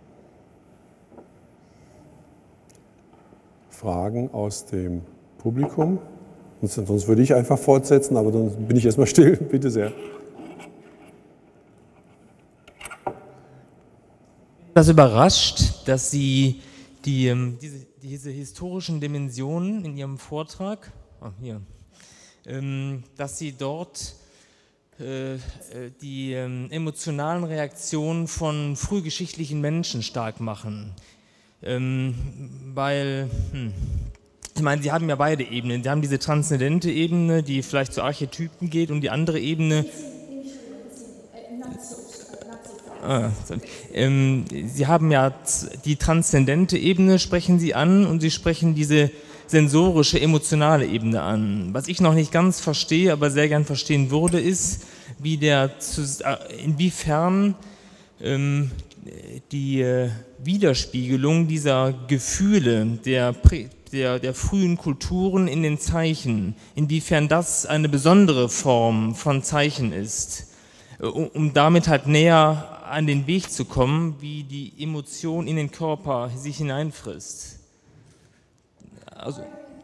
Speaker 2: Fragen aus dem Publikum? Sonst, sonst würde ich einfach fortsetzen, aber dann bin ich erstmal still. Bitte sehr.
Speaker 5: Das überrascht, dass Sie die, diese, diese historischen Dimensionen in Ihrem Vortrag, oh, hier, ähm, dass Sie dort äh, die ähm, emotionalen Reaktionen von frühgeschichtlichen Menschen stark machen. Ähm, weil, hm, ich meine, Sie haben ja beide Ebenen. Sie haben diese transzendente Ebene, die vielleicht zu Archetypen geht, und die andere Ebene. Ah, so. ähm, Sie haben ja die transzendente Ebene, sprechen Sie an, und Sie sprechen diese sensorische, emotionale Ebene an. Was ich noch nicht ganz verstehe, aber sehr gern verstehen würde, ist, wie der, inwiefern ähm, die äh, Widerspiegelung dieser Gefühle der, der, der frühen Kulturen in den Zeichen, inwiefern das eine besondere Form von Zeichen ist, um, um damit halt näher an den Weg zu kommen, wie die Emotion in den Körper sich hineinfrisst. Also,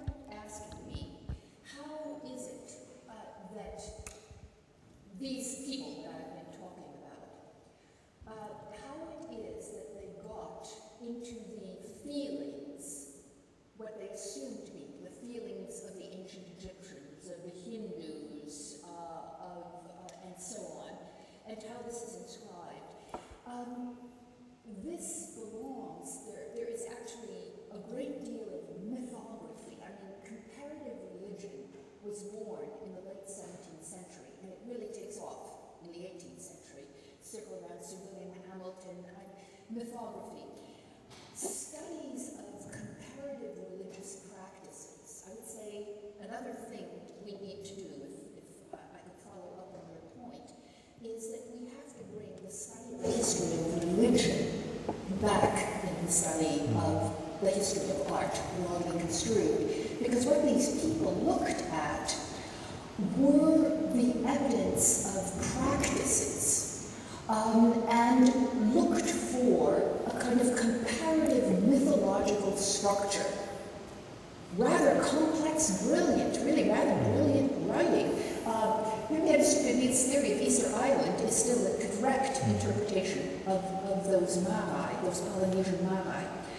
Speaker 3: mythography. Studies of comparative religious practices. I would say another thing we need to do, if, if I could follow up on your point, is that we have to bring the study of the history of religion back in the study of the history of art, broadly construed. Because what these people looked at were the evidence of practices um, and looked for a kind of comparative mythological structure. Rather complex, brilliant, really rather brilliant writing. Uh, Parmenides' theory of Easter Island is still a correct interpretation of, of those Magi, those Polynesian Magi.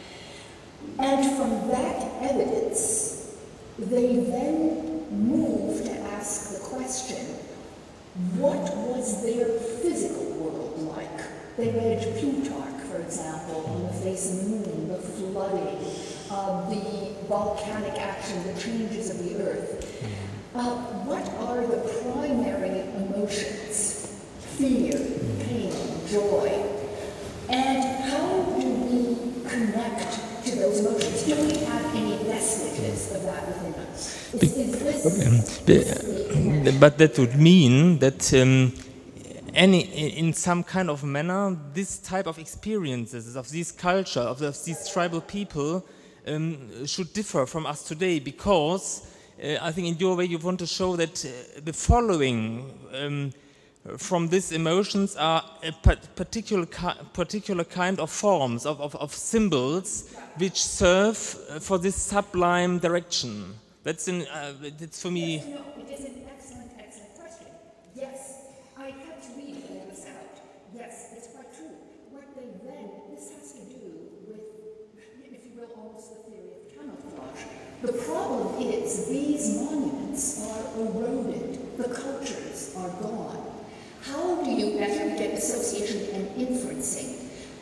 Speaker 3: And from that evidence, they then moved to ask the question, what was their physical world like? They read Plutarch, for example, on the face of the moon, the flooding, uh, the volcanic action, the changes of the earth. Uh, what are the primary emotions? Fear, pain, joy. And how do we connect to those emotions? Do we have any vestiges of that within us? Is, is this,
Speaker 5: okay. the, but that would mean that um, any, in some kind of manner, this type of experiences of this culture, of, of these tribal people, um, should differ from us today, because uh, I think in your way you want to show that uh, the following um, from these emotions are a particular, particular kind of forms, of, of, of symbols, which serve for this sublime direction. That's, in, uh, that's for me...
Speaker 3: No, it is an excellent, excellent question. Yes, I had to read all this out. Yes, it's quite true. What they then, this has to do with, if you will, almost the theory of camouflage. The problem is these monuments are eroded. The cultures are gone. How do you, as you get association and inferencing,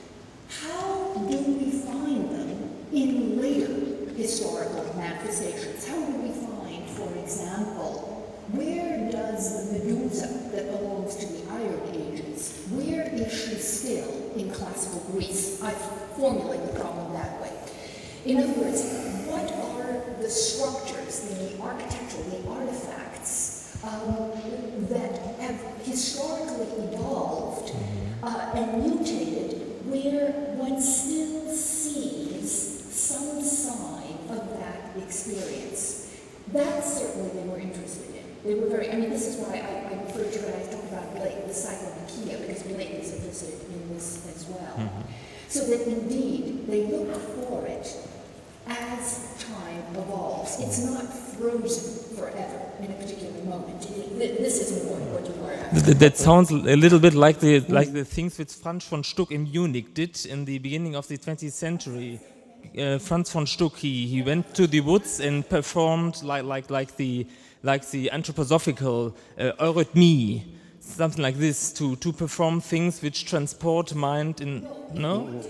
Speaker 3: how do we find them in later historical manifestations? How do we find, for example, where does the Medusa that belongs to the Iron Ages, where is she still in classical Greece? I formulate the problem that way. In other words, what are the structures, the architectural, the artifacts um, that have historically evolved uh, and mutated where one still sees some sign of that experience? That's certainly they were interested in. They were very, I mean, this is why I, I refer to when I talk about Blake, the Psychomakia, because Blake is interested in this as well. Mm-hmm. So that indeed, they look for it as time evolves. It's not frozen forever in a particular moment. It, this is more what you were after.
Speaker 5: That, that sounds a little bit like the, like the things which Franz von Stuck in Munich did in the beginning of the twentieth century. Uh, Franz von Stuck, he, he went to the woods and performed like, like, like, the, like the anthroposophical uh, eurythmy, something like this, to, to perform things which transport mind in... No?
Speaker 3: no?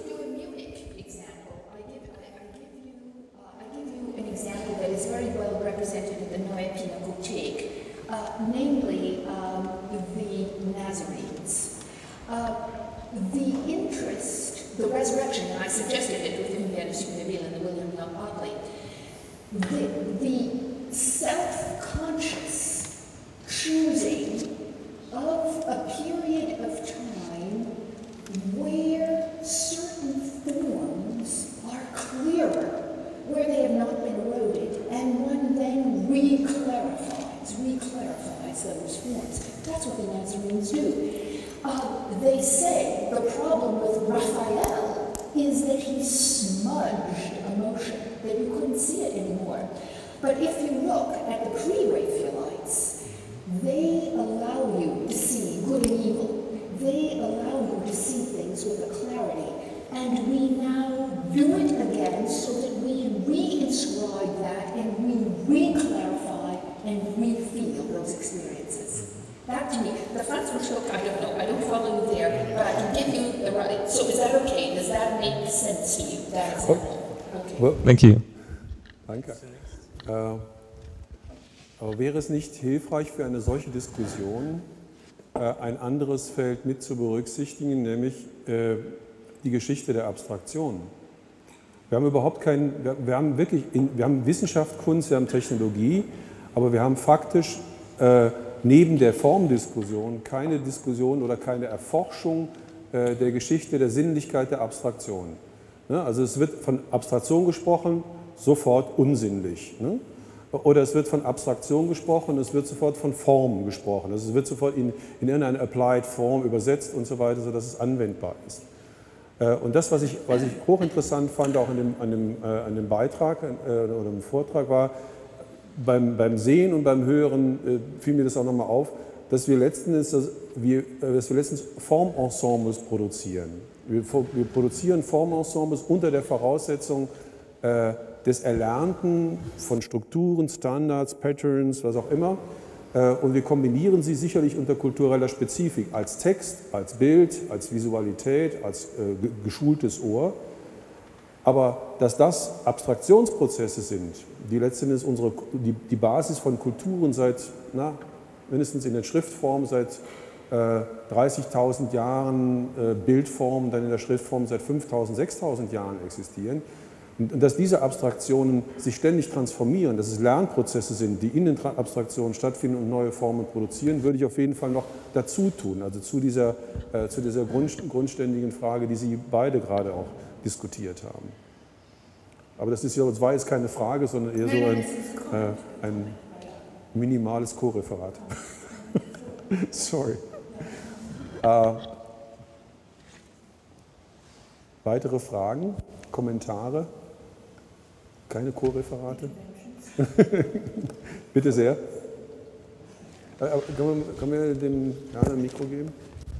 Speaker 3: That is very well represented in the Neue Pinakothek, uh, namely um, the Nazarenes. Uh, the interest, the resurrection, and I suggested it with Humanus Univille and the William Young Otley, the, the self-conscious choosing of a period of time where certain forms are clearer, where they have not been eroded, and one then re-clarifies, re-clarifies those forms. That's what the Nazarenes do. Uh, they say the problem with Raphael is that he smudged emotion, that you couldn't see it anymore. But if you look at the pre-Raphaelites, they allow you to see good and evil. They allow you to see things with a clarity. And we now do it again so that we re-inscribe that and we re-clarify and re-feel those experiences. That to me, the Franz von Stuck, I don't know, I don't follow you there, but I can give you the right. So is that okay? Does that make sense to you? That is okay.
Speaker 5: Well, thank you.
Speaker 2: Danke. Äh, aber wäre es nicht hilfreich für eine solche Diskussion, äh, ein anderes Feld mit zu berücksichtigen, nämlich äh, die Geschichte der Abstraktion? Wir haben überhaupt keinen, wir, wir haben wirklich, in, wir haben Wissenschaft, Kunst, wir haben Technologie, aber wir haben faktisch äh, neben der Formdiskussion keine Diskussion oder keine Erforschung äh, der Geschichte der Sinnlichkeit der Abstraktion. Ne? Also es wird von Abstraktion gesprochen, sofort unsinnlich. Ne? oder es wird von Abstraktion gesprochen, es wird sofort von Form gesprochen. Also es wird sofort in, in irgendeine Applied Form übersetzt und so weiter, sodass es anwendbar ist. Und das, was ich, was ich hochinteressant fand, auch an dem, an dem, äh, an dem Beitrag äh, oder im Vortrag, war, beim, beim Sehen und beim Hören äh, fiel mir das auch nochmal auf, dass wir letztens, dass wir, dass wir letztens Formensembles produzieren. Wir, wir produzieren Formensembles unter der Voraussetzung äh, des Erlernten von Strukturen, Standards, Patterns, was auch immer. Und wir kombinieren sie sicherlich unter kultureller Spezifik als Text, als Bild, als Visualität, als äh, geschultes Ohr. Aber dass das Abstraktionsprozesse sind, die letztendlich unsere, die, die Basis von Kulturen seit, na, mindestens in der Schriftform seit äh, dreißigtausend Jahren, äh, Bildform, dann in der Schriftform seit fünftausend, sechstausend Jahren existieren, und dass diese Abstraktionen sich ständig transformieren, dass es Lernprozesse sind, die in den Abstraktionen stattfinden und neue Formen produzieren, würde ich auf jeden Fall noch dazu tun, also zu dieser, äh, zu dieser Grund, grundständigen Frage, die Sie beide gerade auch diskutiert haben. Aber das ist ja, das war jetzt keine Frage, sondern eher so ein, äh, ein minimales Co-Referat. Sorry. Äh, weitere Fragen, Kommentare? Keine Co-Referate? Bitte sehr. Können wir dem Herrn ein Mikro geben?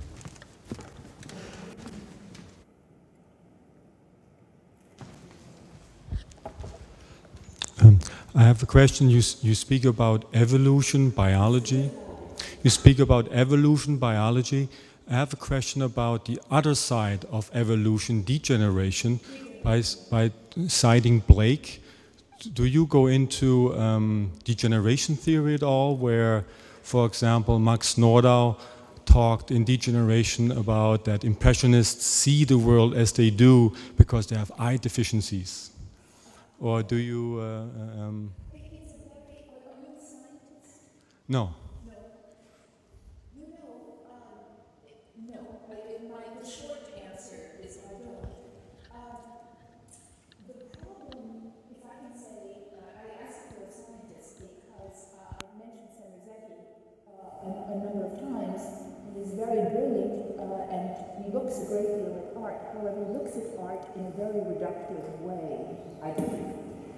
Speaker 6: Um, I have a question. You, you speak about evolution biology. You speak about evolution biology. I have a question about the other side of evolution, degeneration, by, by citing Blake. Do you go into um, degeneration theory at all, where, for example, Max Nordau talked in Degeneration about that Impressionists see the world as they do because they have eye deficiencies? Or do you... Uh, um, no.
Speaker 3: A number of times. He is very brilliant uh, and he looks a great deal at art. However, he looks at art in a very reductive way, I believe.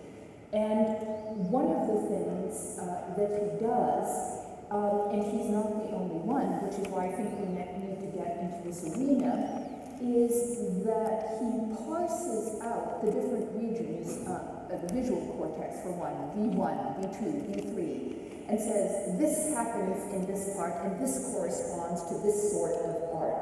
Speaker 3: And one of the things uh, that he does, um, and he's not the only one, which is why I think we need to get into this arena, is that he parses out the different regions uh, of the visual cortex, for one, V one, V two, V three, and says, this happens in this part, and this corresponds to this sort of art.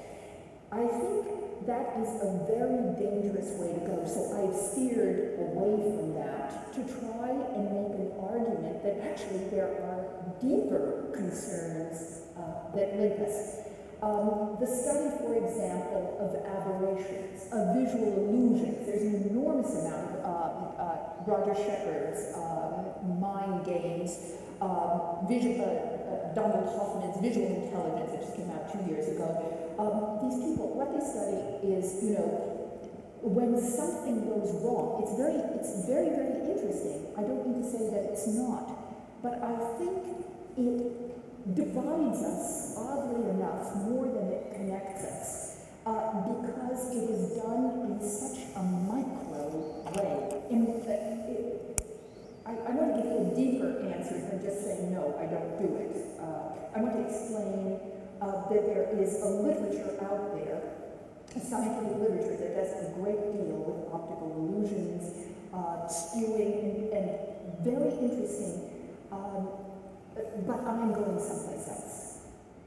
Speaker 3: I think that is a very dangerous way to go, so I've steered away from that to try and make an argument that actually there are deeper concerns uh, that link us. Um, the study, for example, of aberrations, of visual illusions, there's an enormous amount of uh, uh, Roger Shepard's um, mind games, um, visual, uh, uh, Donald Hoffman's Visual Intelligence that just came out two years ago. Um, these people, what they study is, you know, when something goes wrong, it's very, it's very, very interesting. I don't mean to say that it's not, but I think it divides us, oddly enough, more than it connects us, uh, because it is done in such a micro way. In, uh, it, I, I want to give you a deeper answer than just saying, no, I don't do it. Uh, I want to explain uh, that there is a literature out there, a scientific literature that does a great deal with optical illusions, uh, skewing, and, and very interesting. Um, But I'm going someplace else.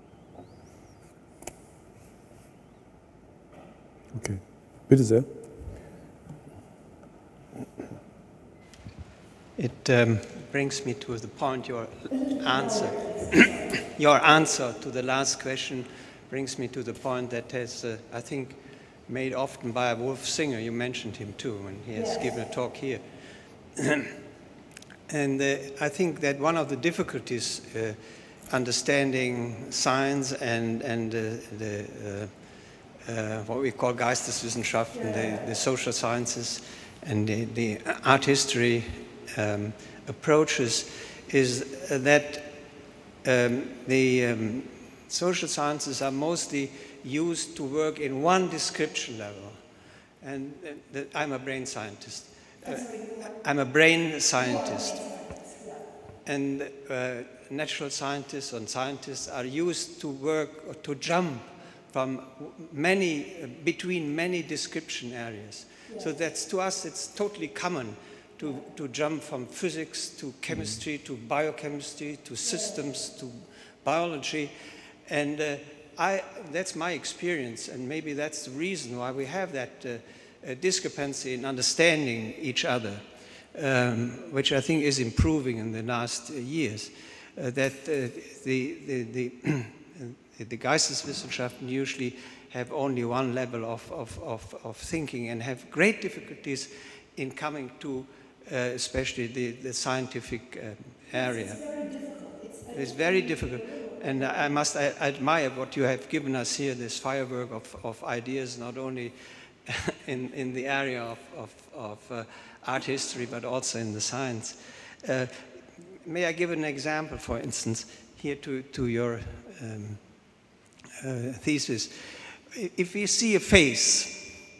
Speaker 2: Okay. Bitte sehr.
Speaker 7: It um, brings me to the point, your answer. Your answer to the last question brings me to the point that has, uh, I think, made often by Wolf Singer. You mentioned him too, and he has yes. given a talk here. And uh, I think that one of the difficulties uh, understanding science and, and uh, the, uh, uh, what we call Geisteswissenschaften, yeah. the, the social sciences and the, the art history um, approaches is that um, the um, social sciences are mostly used to work in one description level. And uh, the, I'm a brain scientist. Uh, I'm a brain scientist. And uh, natural scientists and scientists are used to work or to jump from many, uh, between many description areas. Yes. So that's, to us, it's totally common to, to jump from physics to chemistry to biochemistry to systems to biology. And uh, I, that's my experience, and maybe that's the reason why we have that uh, uh, discrepancy in understanding each other, um, which I think is improving in the last uh, years. Uh, that uh, the, the, the, the Geisteswissenschaften usually have only one level of, of, of, of thinking and have great difficulties in coming to uh, especially the, the scientific uh, area. It's very difficult. It's very, it's very difficult. And I must I admire what you have given us here, this firework of, of ideas, not only in, in the area of, of, of uh, art history, but also in the science. Uh, may I give an example, for instance, here to, to your um, uh, thesis. If we see a face,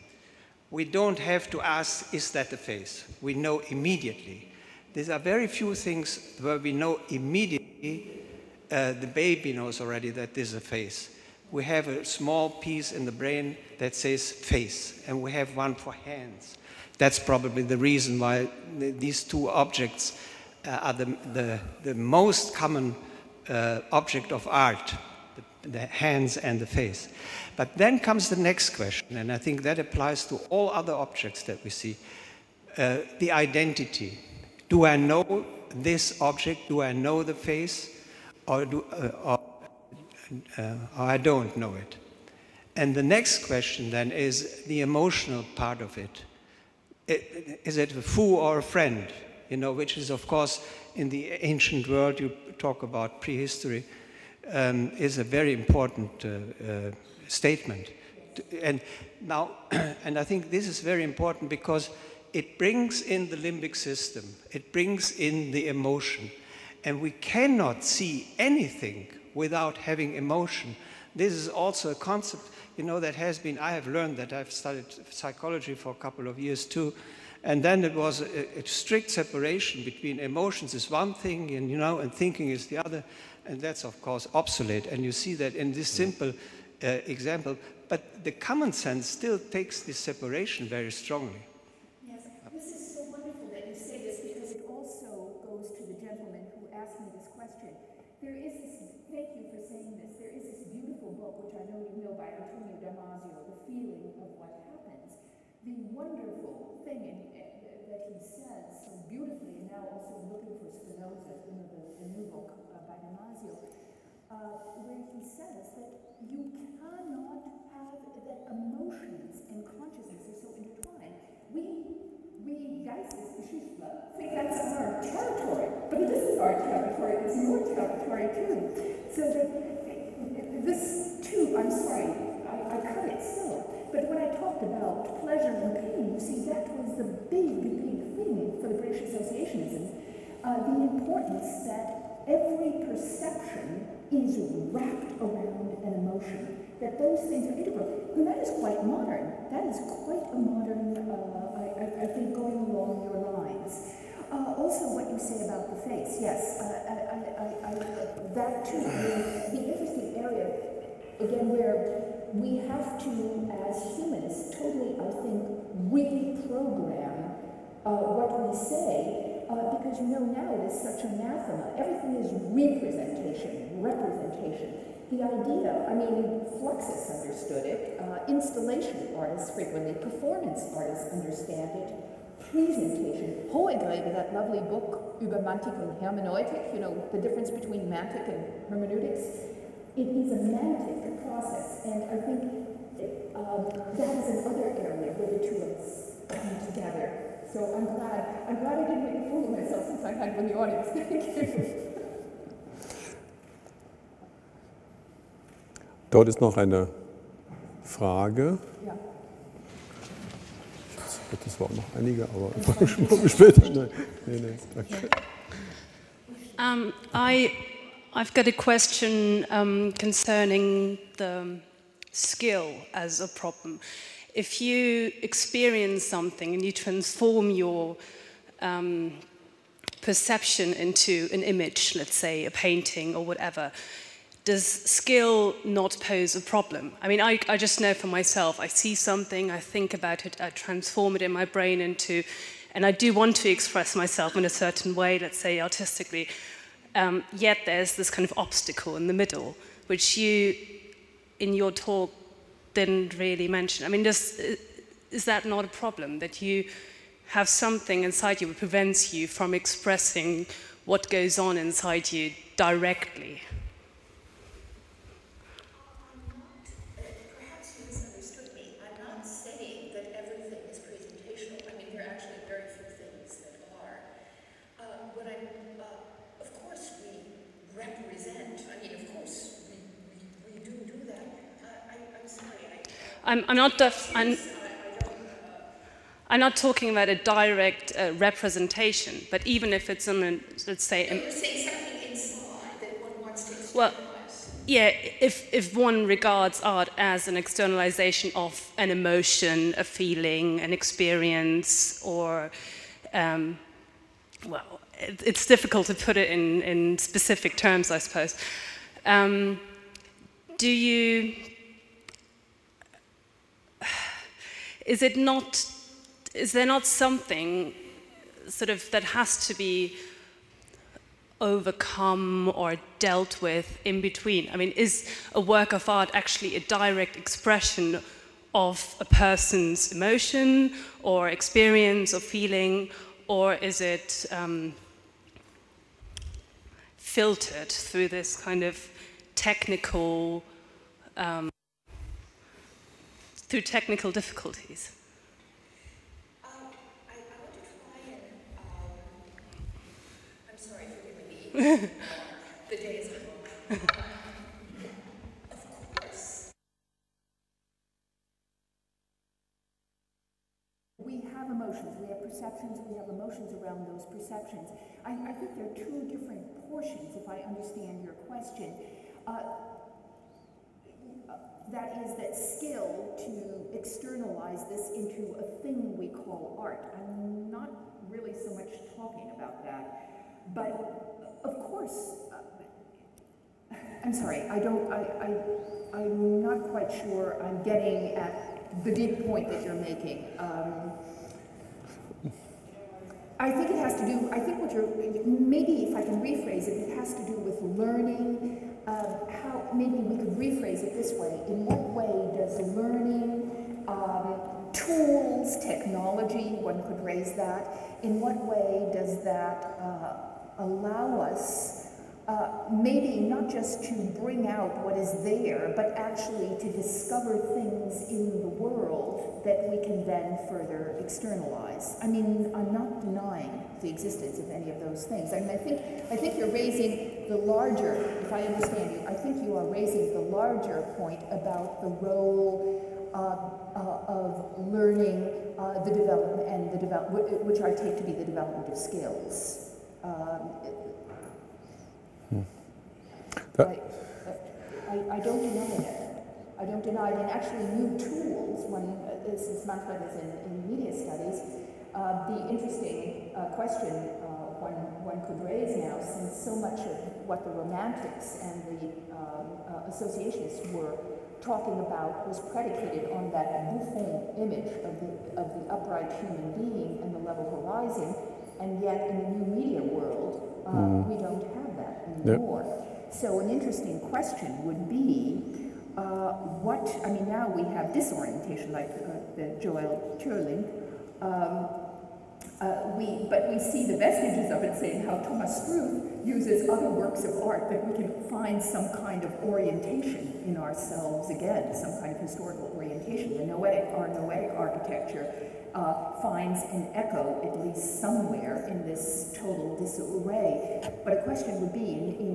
Speaker 7: we don't have to ask, is that a face? We know immediately. There are very few things where we know immediately. Uh, the baby knows already that this is a face. We have a small piece in the brain that says face, and we have one for hands. That's probably the reason why the, these two objects uh, are the, the, the most common uh, object of art, the, the hands and the face. But then comes the next question, and I think that applies to all other objects that we see. Uh, the identity. Do I know this object? Do I know the face? Or, do, uh, or, uh, or I don't know it. And the next question then is the emotional part of it. it. Is it a foe or a friend? You know, which is, of course, in the ancient world, you talk about prehistory, um, is a very important uh, uh, statement. And now, and I think this is very important because it brings in the limbic system. It brings in the emotion. And we cannot see anything without having emotion. This is also a concept, you know, that has been, I have learned that. I've studied psychology for a couple of years too. And then it was a, a strict separation between emotions is one thing, and, you know, and thinking is the other. And that's, of course, obsolete. And you see that in this simple uh, example. But the common sense still takes this separation very strongly.
Speaker 3: There is this, thank you for saying this, there is this beautiful book, which I know you know, by Antonio Damasio, The Feeling of What Happens. The wonderful thing in, uh, that he says so beautifully, and now also looking for Spinoza, you know, the, the new book uh, by Damasio, uh, where he says that you cannot have, that emotions and consciousness are so intertwined. We We Geistesgeschichtler think that's our territory, but it isn't our territory, it's your territory too. So that this too, I'm sorry, I, I cut it so, but when I talked about pleasure and pain, you see that was the big, big thing for the British Associationism, uh, the importance that every perception is wrapped around an emotion, that those things are integral. And that is quite modern. That is quite a modern, uh, I, I think, going along your lines. Uh, also, what you say about the face, yes, uh, I, I, I, that too, the, the interesting area, again, where we have to, as humans, totally, I think, reprogram uh, what we say. Uh, because you know now it is such anathema. Everything is representation, representation. The idea, I mean, Fluxus understood it, uh, installation artists frequently, performance artists understand it, presentation. Hohegräbe, that lovely book, Über Mantik und Hermeneutik, you know, the difference between mantic and hermeneutics. It is a mantic process, and I think it, um, that is another area where the two of us come together. So I'm glad, I'm glad I didn't make a fool of myself since I had one in the audience. Thank you.
Speaker 2: Dort ist noch eine Frage.
Speaker 3: Ja.
Speaker 2: Das waren noch einige, aber später. Nein, nein, nein, danke.
Speaker 8: Um, I, I've got a question um, concerning the skill as a problem. If you experience something and you transform your um, perception into an image, let's say a painting or whatever, does skill not pose a problem? I mean, I, I just know for myself, I see something, I think about it, I transform it in my brain into, and I do want to express myself in a certain way, let's say artistically, um, yet there's this kind of obstacle in the middle, which you, in your talk, didn't really mention. I mean, does, is that not a problem, that you have something inside you that prevents you from expressing what goes on inside you directly? I'm, I'm not. I'm, I'm not talking about a direct uh, representation, but even if it's in, a, let's say,
Speaker 3: you're saying something inside that one wants to externalize.
Speaker 8: Well, yeah. If if one regards art as an externalization of an emotion, a feeling, an experience, or um, well, it, it's difficult to put it in in specific terms, I suppose. Um, do you? Is it not, is there not something sort of that has to be overcome or dealt with in between? I mean, is a work of art actually a direct expression of a person's emotion or experience or feeling, or is it um, filtered through this kind of technical um, through technical difficulties?
Speaker 3: Um, I, I want to try and, um, I'm sorry, forgive me, the day is long. Of course. We have emotions, we have perceptions, we have emotions around those perceptions. I, I think there are two different portions, if I understand your question. Uh, That is that skill to externalize this into a thing we call art. I'm not really so much talking about that, but of course, uh, I'm sorry, I don't, I, I, I'm not quite sure I'm getting at the deep point that you're making. Um, I think it has to do, I think what you're, maybe if I can rephrase it, it has to do with learning. Um, how, maybe we could rephrase it this way. In what way does learning, um, tools, technology, one could raise that, in what way does that uh, allow us uh, maybe not just to bring out what is there, but actually to discover things in the world that we can then further externalize? I mean, I'm not denying the existence of any of those things. I mean, I think, I think you're raising the larger, if I understand you, I think you are raising the larger point about the role uh, uh, of learning uh, the development and the develop, which I take to be the development of skills. Um,
Speaker 2: hmm.
Speaker 3: I, I, I don't deny it. I don't deny it. And actually, new tools, when, uh, since Manfred is in, in media studies, uh, the interesting uh, question uh, one, one could raise now, since so much of what the Romantics and the um, uh, associationists were talking about was predicated on that Buffon image of the, of the upright human being and the level horizon, and yet in the new media world, uh, mm. we don't have that anymore. Yep. So an interesting question would be, uh, what, I mean, now we have disorientation, like uh, the Joel Tjörling, um, uh, we, but we see the vestiges of it, saying how Thomas Struth uses other works of art that we can find some kind of orientation in ourselves again, some kind of historical orientation. The Noetic, our Noetic architecture uh, finds an echo, at least somewhere, in this total disarray. But a question would be, in, in new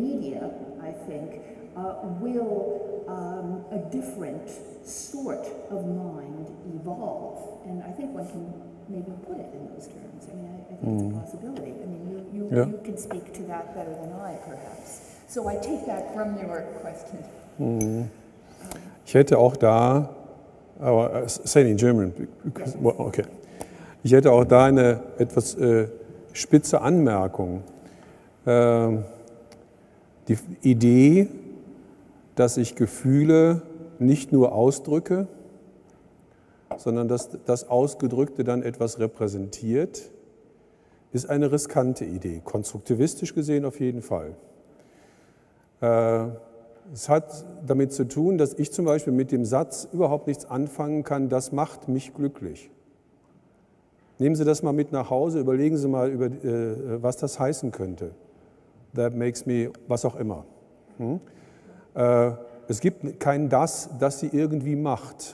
Speaker 3: media, I think, uh, will um, a different sort of mind evolve. And I think one can maybe put it in those terms. I mean, I, I think mm. it's a possibility. I mean, you, you, yeah. you can speak to that better than I, perhaps. So I take that from your question.
Speaker 2: Mm. Ich hätte auch da, aber say in German, because, well, okay. Ich hätte auch da eine etwas äh, spitze Anmerkung. Äh, die Idee, dass ich Gefühle nicht nur ausdrücke, sondern dass das Ausgedrückte dann etwas repräsentiert, ist eine riskante Idee. Konstruktivistisch gesehen auf jeden Fall. Äh, es hat damit zu tun, dass ich zum Beispiel mit dem Satz überhaupt nichts anfangen kann, das macht mich glücklich. Nehmen Sie das mal mit nach Hause, überlegen Sie mal, über, äh, was das heißen könnte. That makes me, was auch immer. Hm? Äh, es gibt kein Das, das Sie irgendwie macht,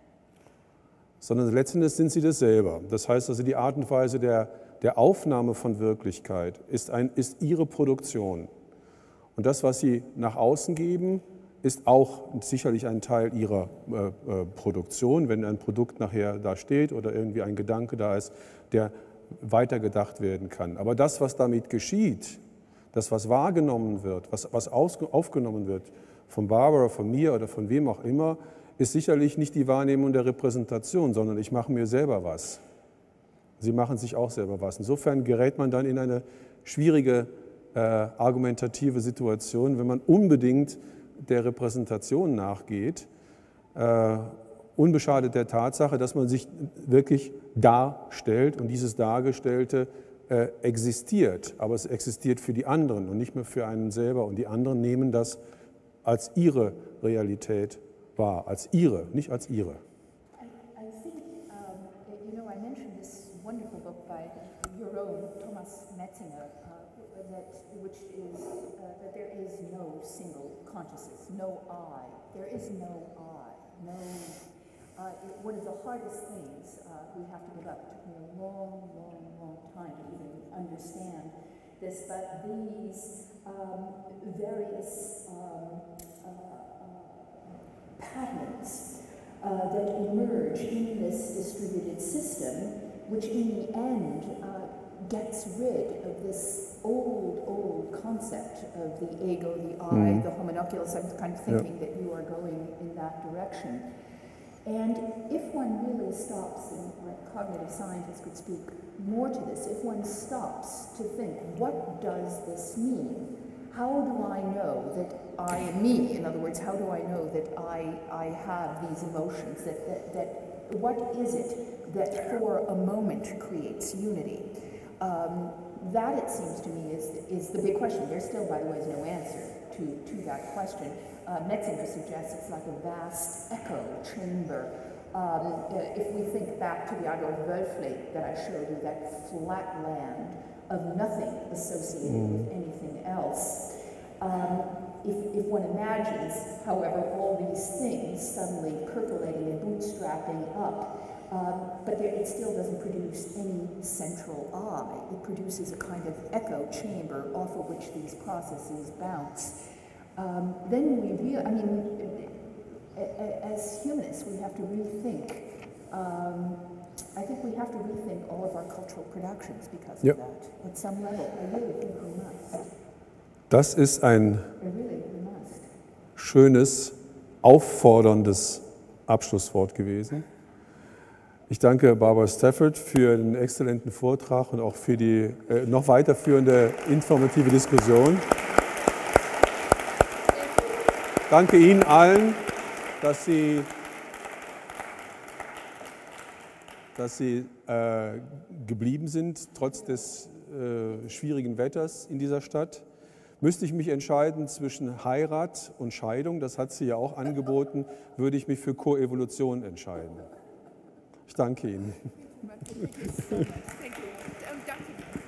Speaker 2: sondern letztendlich sind Sie das selber. Das heißt also, die Art und Weise der, der Aufnahme von Wirklichkeit ist, ein, ist Ihre Produktion. Und das, was Sie nach außen geben, ist auch sicherlich ein Teil Ihrer äh, äh, Produktion, wenn ein Produkt nachher da steht oder irgendwie ein Gedanke da ist, der weitergedacht werden kann. Aber das, was damit geschieht, das, was wahrgenommen wird, was, was aus, aufgenommen wird, von Barbara, von mir oder von wem auch immer, ist sicherlich nicht die Wahrnehmung der Repräsentation, sondern ich mache mir selber was. Sie machen sich auch selber was. Insofern gerät man dann in eine schwierige äh, argumentative Situation, wenn man unbedingt der Repräsentation nachgeht, äh, unbeschadet der Tatsache, dass man sich wirklich darstellt und dieses Dargestellte äh, existiert, aber es existiert für die anderen und nicht mehr für einen selber und die anderen nehmen das als ihre Realität wahr, als ihre, nicht als ihre.
Speaker 3: I, I think, um, you know, I mentioned this wonderful book by your own Thomas Metzinger, uh, that, which is uh, that there is no single consciousness, no I. There is no I. No. Uh, it, one of the hardest things uh, we have to give up. It took me a long, long, long time to even understand this. But these um, various um, uh, uh, patterns uh, that emerge in this distributed system, which in the end uh, gets rid of this old, old concept of the ego, the I, mm. the homunculus. I'm kind of thinking yep. that you are going in that direction. And if one really stops, and our cognitive scientists could speak more to this, if one stops to think, what does this mean? How do I know that I am me? In other words, how do I know that I, I have these emotions? That, that, that what is it that for a moment creates unity? Um, that, it seems to me, is, is the big question. There still, by the way, is no answer to, to that question. Uh, Metzinger suggests it's like a vast echo chamber. Um, uh, if we think back to the Adolf Wölfli that I showed you, that flat land of nothing associated mm. with anything else, um, if, if one imagines, however, all these things suddenly percolating and bootstrapping up, Um, but there, it still doesn't produce any central I. It produces a kind of echo chamber off of which these processes bounce. Um, then we real, I mean, as humanists, we have to rethink. Um, I think we have to rethink all of our cultural productions because
Speaker 2: yep.
Speaker 3: of that. At some level, I really think we must.
Speaker 2: Das ist ein
Speaker 3: really, we must.
Speaker 2: schönes, aufforderndes Abschlusswort gewesen. Ich danke Barbara Stafford für den exzellenten Vortrag und auch für die äh, noch weiterführende informative Diskussion. Danke Ihnen allen, dass Sie, dass Sie äh, geblieben sind, trotz des äh, schwierigen Wetters in dieser Stadt. Müsste ich mich entscheiden zwischen Heirat und Scheidung, das hat sie ja auch angeboten, würde ich mich für Koevolution entscheiden. Ich danke Ihnen.
Speaker 3: Thank you.